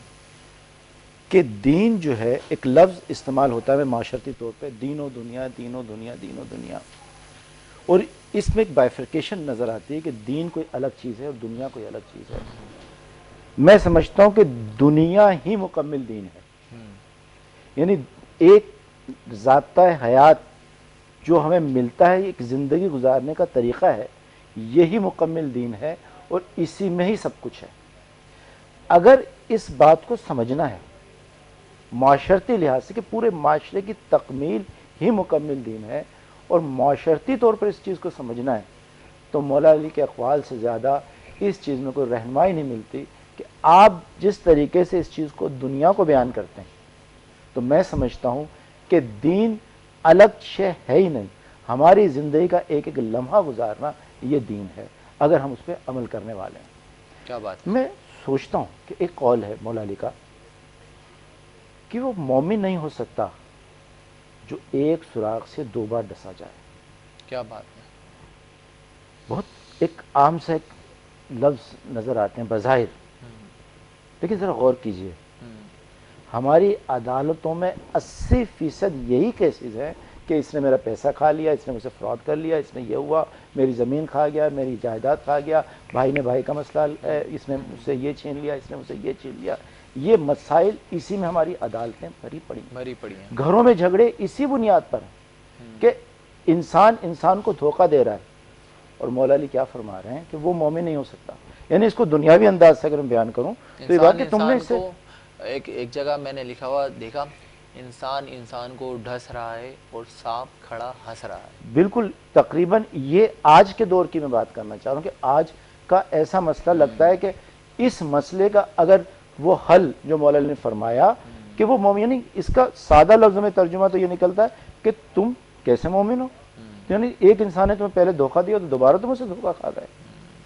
کہ دین جو ہے ایک لفظ استعمال ہوتا ہے معاشرتی طور پہ، دین و دنیا، دین و دنیا، دین و دنیا، اور اس میں ایک بائفرکیشن نظر آتی ہے کہ دین کوئی الگ چیز ہے اور دنیا کوئی الگ چیز ہے۔ میں سمجھتا ہوں کہ دنیا ہی مکمل دین ہے، یعنی ایک ذاتہ حیات جو ہمیں ملتا ہے، ایک زندگی گزارنے کا طریقہ ہے، یہی مکمل دین ہے اور اسی میں ہی سب کچھ ہے۔ اگر اس بات کو سمجھنا ہے معاشرتی لحاظ سے کہ پورے معاشرے کی تکمیل ہی مکمل دین ہے اور معاشرتی طور پر اس چیز کو سمجھنا ہے، تو مولا علی کے اقوال سے زیادہ اس چیز میں کوئی رہنمائی نہیں ملتی کہ آپ جس طریقے سے اس چیز کو دنیا کو بیان کرتے ہیں، تو میں سمجھتا ہوں کہ دین الگ شے ہے ہی نہیں، ہماری زندگی کا ایک ایک لمحہ گزارنا یہ دین ہے اگر ہم اس پہ عمل کرنے والے ہیں۔ کیا بات ہے۔ میں سوچتا ہوں کہ ایک قول ہے مولا علی کا کہ وہ مومن نہیں ہو سکتا جو ایک سراغ سے دو بار ڈسا جائے۔ کیا بات ہے۔ بہت ایک عام سا ایک لفظ نظر آتے ہیں بظاہر، لیکن ذرا غور کیجئے، ہماری عدالتوں میں اسی فیصد یہی کیسز ہیں کہ اس نے میرا پیسہ کھا لیا، اس نے مجھ سے فراڈ کر لیا، اس نے یہ ہوا، میری زمین کھا گیا، میری جائیداد کھا گیا، بھائی نے بھائی کا مسئلہ ہے، اس نے مجھ سے یہ چھین لیا، اس نے مجھ سے یہ چھین لیا۔ یہ مسائل اسی میں ہماری عدالتیں بھری پڑی ہیں، بھری پڑی ہیں۔ گھروں میں جھگڑے اسی بنیاد پر ہیں کہ انسان انسان کو دھوکہ دے رہا ہے، اور مولا علی کیا فرما رہے ہیں کہ وہ مومن نہیں ہو سکتا۔ یعنی اس کو دنیاوی انداز سے اگر میں بیان کروں تو یہ بات کہ تم نے اس سے ایک ایک جگہ میں نے لکھا ہوا دیکھا، انسان انسان کو ڈھس رہا ہے اور سانپ کھڑا ہنس رہا ہے۔ بالکل تقریباً یہ آج کے دور کی میں بات کرنا چاہ رہا ہوں کہ آج کا ایسا مسئلہ لگتا ہے کہ اس مسئلے کا اگر وہ حل جو مولا علی نے فرمایا کہ وہ مومن، یعنی اس کا سادہ لفظ میں ترجمہ تو یہ نکلتا ہے کہ تم کیسے مومن ہو، یعنی ایک انسان نے تمہیں پہلے دھوکہ دیا تو دوبارہ تم اسے دھوکہ کھا گئے،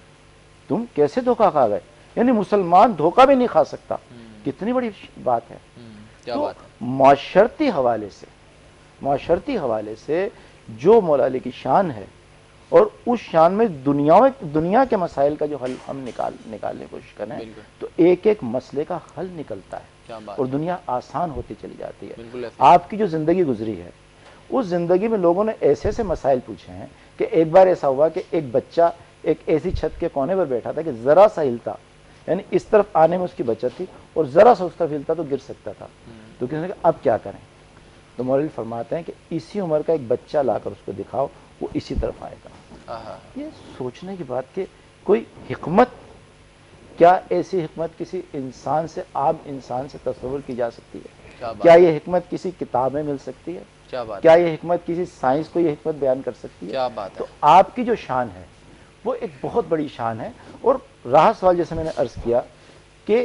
تم کیسے دھوکہ کھا گئے، یعنی مسلمان دھوکہ بھی نہیں کھا سکتا۔ کتنی بڑی بات ہے۔ تو معاشرتی حوالے سے معاشرتی حوالے سے جو مولا علی کی شان ہے اور اس شان میں دنیا میں دنیا کے مسائل کا جو حل ہم نکال نکالنے کی کوشش کریں تو ایک ایک مسئلے کا حل نکلتا ہے اور دنیا آسان ہوتی چلی جاتی ہے۔ آپ کی جو زندگی گزری ہے اس زندگی میں لوگوں نے ایسے ایسے مسائل پوچھے ہیں کہ ایک بار ایسا ہوا کہ ایک بچہ ایک ایسی چھت کے کونے پر بیٹھا تھا کہ ذرا سا ہلتا، یعنی اس طرف آنے میں اس کی بچت تھی اور ذرا سا اس طرف ہلتا تو گر سکتا تھا، تو کسی نے کہا اب کیا کریں؟ تو مولوی فرماتے ہیں کہ اسی عمر کا ایک بچہ لا کر اس کو دکھاؤ، وہ اسی طرف آئے گا۔ یہ سوچنے کی بات کہ کوئی حکمت، کیا ایسی حکمت کسی انسان سے عام انسان سے تصور کی جا سکتی ہے؟ کیا یہ حکمت کسی کتاب میں مل سکتی ہے؟ کیا یہ حکمت کسی سائنس کو یہ حکمت بیان کر سکتی ہے؟ تو آپ کی جو شان ہے وہ ایک بہت بڑی شان ہے، اور رہا سوال جیسے میں نے عرض کیا کہ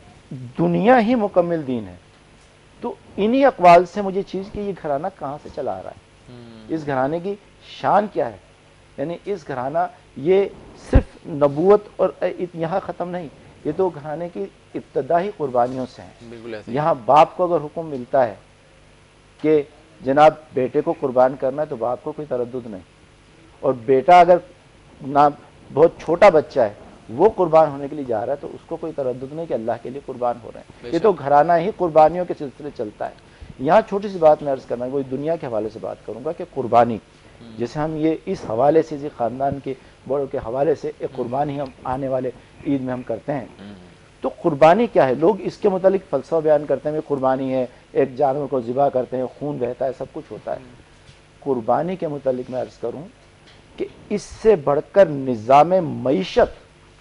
دنیا ہی مکمل دین ہے، تو انہی اقوال سے مجھے چیز کہ یہ گھرانہ کہاں سے چلا آ رہا ہے، اس گھرانے کی شان کیا ہے، یعنی اس گھرانہ یہ صرف نبوت اور یہاں ختم نہیں، یہ تو گھرانے کی ابتدائی قربانیوں سے ہیں۔ یہاں باپ کو اگر حکم ملتا ہے کہ جناب بیٹے کو قربان کرنا ہے تو باپ کو کوئی تردد نہیں، اور بیٹا اگر نہ بہت چھوٹا بچہ ہے وہ قربان ہونے کے لیے جا رہا ہے تو اس کو کوئی تردد نہیں کہ اللہ کے لیے قربان ہو رہے ہیں، یہ تو گھرانہ ہی قربانیوں کے سلسلے چلتا ہے۔ یہاں چھوٹی سی بات میں عرض کرنا ہے، وہی دنیا کے حوالے سے بات کروں گا کہ قربانی جیسے ہم یہ اس حوالے سے اسی خاندان کے بڑوں کے حوالے سے ایک قربانی ہم آنے والے عید میں ہم کرتے ہیں، تو قربانی کیا ہے؟ لوگ اس کے متعلق فلسفہ بیان کرتے ہیں کہ قربانی ہے ایک جانور کو ذبح کرتے ہیں، خون بہتا ہے، سب کچھ ہوتا ہے۔ قربانی کے متعلق میں عرض کروں کہ اس سے بڑھ کر نظام معیشت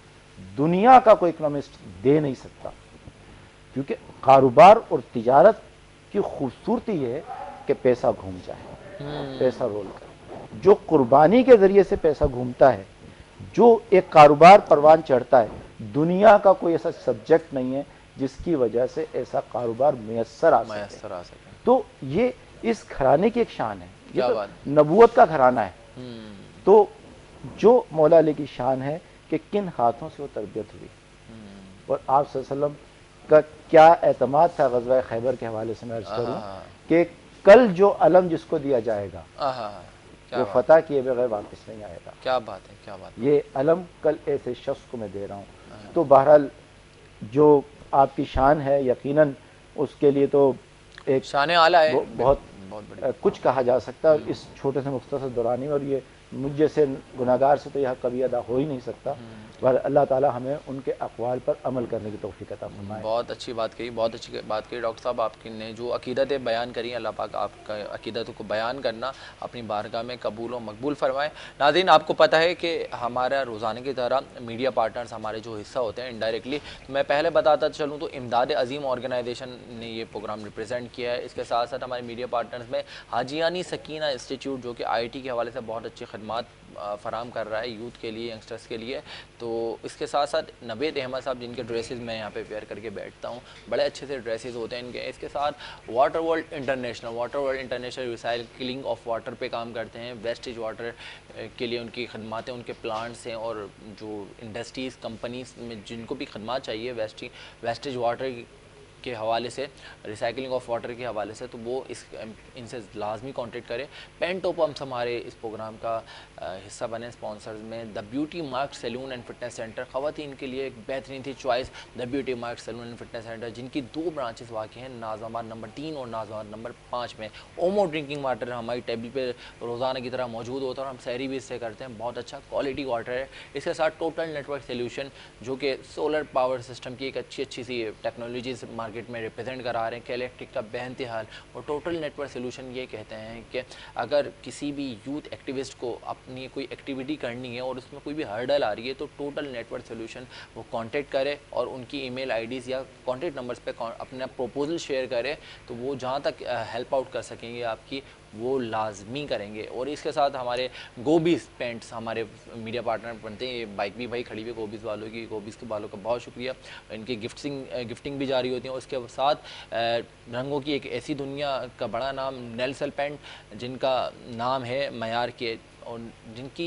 دنیا کا کوئی اکنامسٹ دے نہیں سکتا، کیونکہ کاروبار اور تجارت کی خوبصورتی یہ ہے کہ پیسہ گھوم جائے، پیسہ رول کرے۔ جو قربانی کے ذریعے سے پیسہ گھومتا ہے، جو ایک کاروبار پروان چڑھتا ہے، دنیا کا کوئی ایسا سبجیکٹ نہیں ہے جس کی وجہ سے ایسا کاروبار میسر آ سکے۔ تو یہ اس گھرانے کی ایک شان ہے، یہ تو نبوت کا گھرانہ ہے۔ تو جو مولا علی کی شان ہے کہ کن ہاتھوں سے وہ تربیت ہوئی، اور آپ صلی اللہ علیہ وسلم کا کیا اعتماد تھا غزوہ خیبر کے حوالے سے میں عرض کروں کہ کل جو علم جس کو دیا جائے گا وہ فتح کیے بغیر واپس نہیں آئے گا. کیا بات ہے, کیا بات. یہ علم کل ایسے شخص کو میں دے رہا ہوں. تو بہرحال جو آپ کی شان ہے یقیناً اس کے لیے تو ایک شان اعلیٰ ہے, بہت کچھ کہا جا سکتا ہے. اور اس چھوٹے سے مختصر دورانی اور یہ مجھ جیسے گناہگار سے تو یہ کبھی ادا ہو ہی نہیں سکتا. پر اللہ تعالی ہمیں ان کے اقوال پر عمل کرنے کی توفیق عطا فرمائے. بہت اچھی بات کہی, بہت اچھی بات کہی ڈاکٹر صاحب. آپ کی نے جو عقیدتیں بیان کری, اللہ پاک آپ کا عقیدتوں کو بیان کرنا اپنی بارگاہ میں قبول و مقبول فرمائے. ناظرین, آپ کو پتہ ہے کہ ہمارا روزانہ کی طرح میڈیا پارٹنرز ہمارے جو حصہ ہوتے ہیں انڈائریکٹلی, میں پہلے بتاتا چلوں تو امداد عظیم آرگنائزیشن نے یہ پروگرام ریپرزینٹ کیا ہے. اس کے ساتھ ساتھ ہمارے میڈیا پارٹنرز میں حاجیانی سکینہ انسٹیٹیوٹ جو کہ آئی ٹی کے حوالے سے بہت اچھی خدمات فراہم کر رہا ہے یوتھ کے لیے, ینگسٹرز کے لیے. تو اس کے ساتھ ساتھ نوید احمد صاحب جن کے ڈریسز میں یہاں پہ ویئر کر کے بیٹھتا ہوں, بڑے اچھے سے ڈریسز ہوتے ہیں ان کے. اس کے ساتھ water world international water world international recycling of water پہ کام کرتے ہیں. ویسٹیج واٹر کے لیے ان کی خدماتیں, ان کے پلانٹس ہیں, اور جو انڈسٹریز کمپنیز میں جن کو بھی خدمات چاہیے ویسٹی ویسٹیج واٹر کے حوالے سے, ریسائکلنگ آف واٹر کے حوالے سے, تو وہ اس ان سے لازمی کانٹیکٹ کریں. پینٹو پمپس ہمارے اس پروگرام کا حصہ بنے اسپانسرز میں. The beauty mark salon and fitness centre خواتین کے لیے ایک بہترین تھی choice. The beauty mark salon and fitness centre جن کی دو برانچز واقع ہیں, نازم آباد نمبر تین اور نازم آباد نمبر پانچ میں. اومو ڈرنکنگ واٹر ہماری ٹیبل پہ روزانہ کی طرح موجود ہوتا ہے اور ہم سحری بھی اس سے کرتے ہیں. بہت اچھا کوالٹی واٹر ہے. اس کے ساتھ ٹوٹل نیٹ ورک سلیوشن جو کہ سولر پاور سسٹم کی ایک اچھی اچھی سی ٹیکنالوجیز مارکیٹ میں ریپرزینٹ کرا رہے ہیں, کہ الیکٹرک کا بہنتحال. اور ٹوٹل نیٹ ورک سلیوشن یہ کہتے ہیں کہ اگر کسی بھی یوتھ ایکٹیوسٹ کو اپنی کوئی ایکٹیویٹی کرنی ہے اور اس میں کوئی بھی ہرڈل آ رہی ہے تو ٹوٹل نیٹ ورک سلیوشن وہ کانٹیکٹ کرے اور ان کی ای میل آئی ڈیز یا کانٹیکٹ نمبرز پہ اپنا پروپوزل شیئر کرے, تو وہ جہاں تک ہیلپ آؤٹ کر سکیں گے آپ کی وہ لازمی کریں گے. اور اس کے ساتھ ہمارے گوبیز پینٹس ہمارے میڈیا پارٹنر بنتے ہیں. یہ بائک بھی بھائی کھڑی ہوئی گوبیز والوں کی, گوبیز کے والوں کا بہت شکریہ. ان کی گفٹنگ گفٹنگ بھی جاری ہوتی ہیں. اس کے ساتھ رنگوں کی ایک ایسی دنیا کا بڑا نام نیلسن پینٹ جن کا نام ہے معیار کے, اور جن کی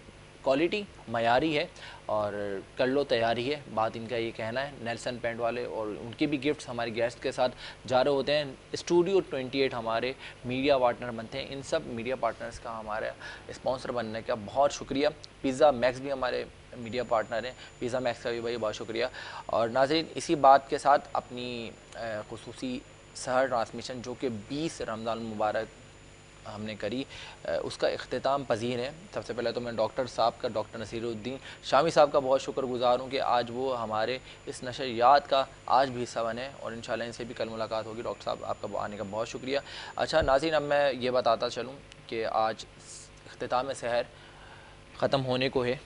کوالٹی معیاری ہے اور کر لو تیاری ہے, بات ان کا یہ کہنا ہے نیلسن پینٹ والے. اور ان کی بھی گفٹس ہمارے گیسٹ کے ساتھ جا رہے ہوتے ہیں. اسٹوڈیو ٹوئنٹی ایٹ ہمارے میڈیا پارٹنر بنتے ہیں. ان سب میڈیا پارٹنرز کا ہمارا اسپانسر بننے کا بہت شکریہ. پیزا میکس بھی ہمارے میڈیا پارٹنر ہیں, پیزا میکس کا بھی بھائی بہت شکریہ. اور ناظرین, اسی بات کے ساتھ اپنی خصوصی سحر ٹرانسمیشن جو کہ بیس رمضان المبارک ہم نے کری, اس کا اختتام پذیر ہے. سب سے پہلے تو میں ڈاکٹر صاحب کا, ڈاکٹر نصیر الدین شامی صاحب کا بہت شکر گزار ہوں کہ آج وہ ہمارے اس نشریات کا آج بھی حصہ بنے, اور انشاءاللہ ان سے بھی کل ملاقات ہوگی. ڈاکٹر صاحب آپ کا آنے کا بہت شکریہ. اچھا ناظرین, اب میں یہ بتاتا چلوں کہ آج اختتام سحر ختم ہونے کو ہے.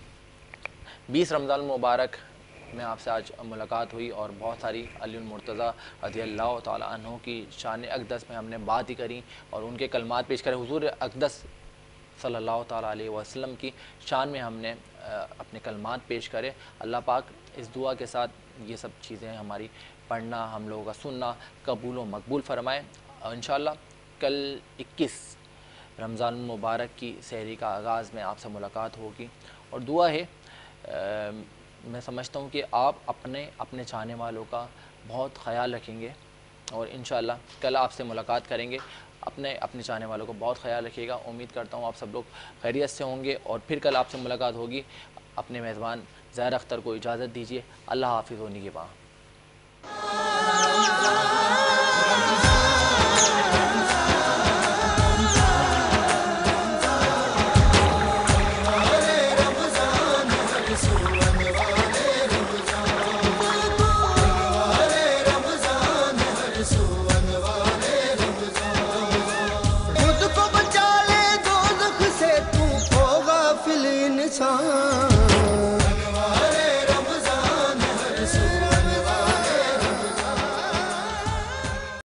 بیس رمضان المبارک میں آپ سے آج ملاقات ہوئی اور بہت ساری علی المرتضیٰ رضی اللہ تعالیٰ عنہ کی شان اقدس میں ہم نے بات ہی کری اور ان کے کلمات پیش کرے. حضور اقدس صلی اللہ تعالیٰ علیہ وسلم کی شان میں ہم نے اپنے کلمات پیش کرے. اللہ پاک اس دعا کے ساتھ یہ سب چیزیں ہماری پڑھنا, ہم لوگوں کا سننا قبول و مقبول فرمائے. انشاءاللہ کل اکیس رمضان المبارک کی سحری کا آغاز میں آپ سے ملاقات ہوگی, اور دعا ہے میں سمجھتا ہوں کہ آپ اپنے اپنے چاہنے والوں کا بہت خیال رکھیں گے, اور انشاءاللہ کل آپ سے ملاقات کریں گے. اپنے اپنے چاہنے والوں کو بہت خیال رکھیے گا. امید کرتا ہوں آپ سب لوگ خیریت سے ہوں گے, اور پھر کل آپ سے ملاقات ہوگی. اپنے میزبان ظاہر اختر کو اجازت دیجیے. اللہ حافظ و نگہباں. رمضان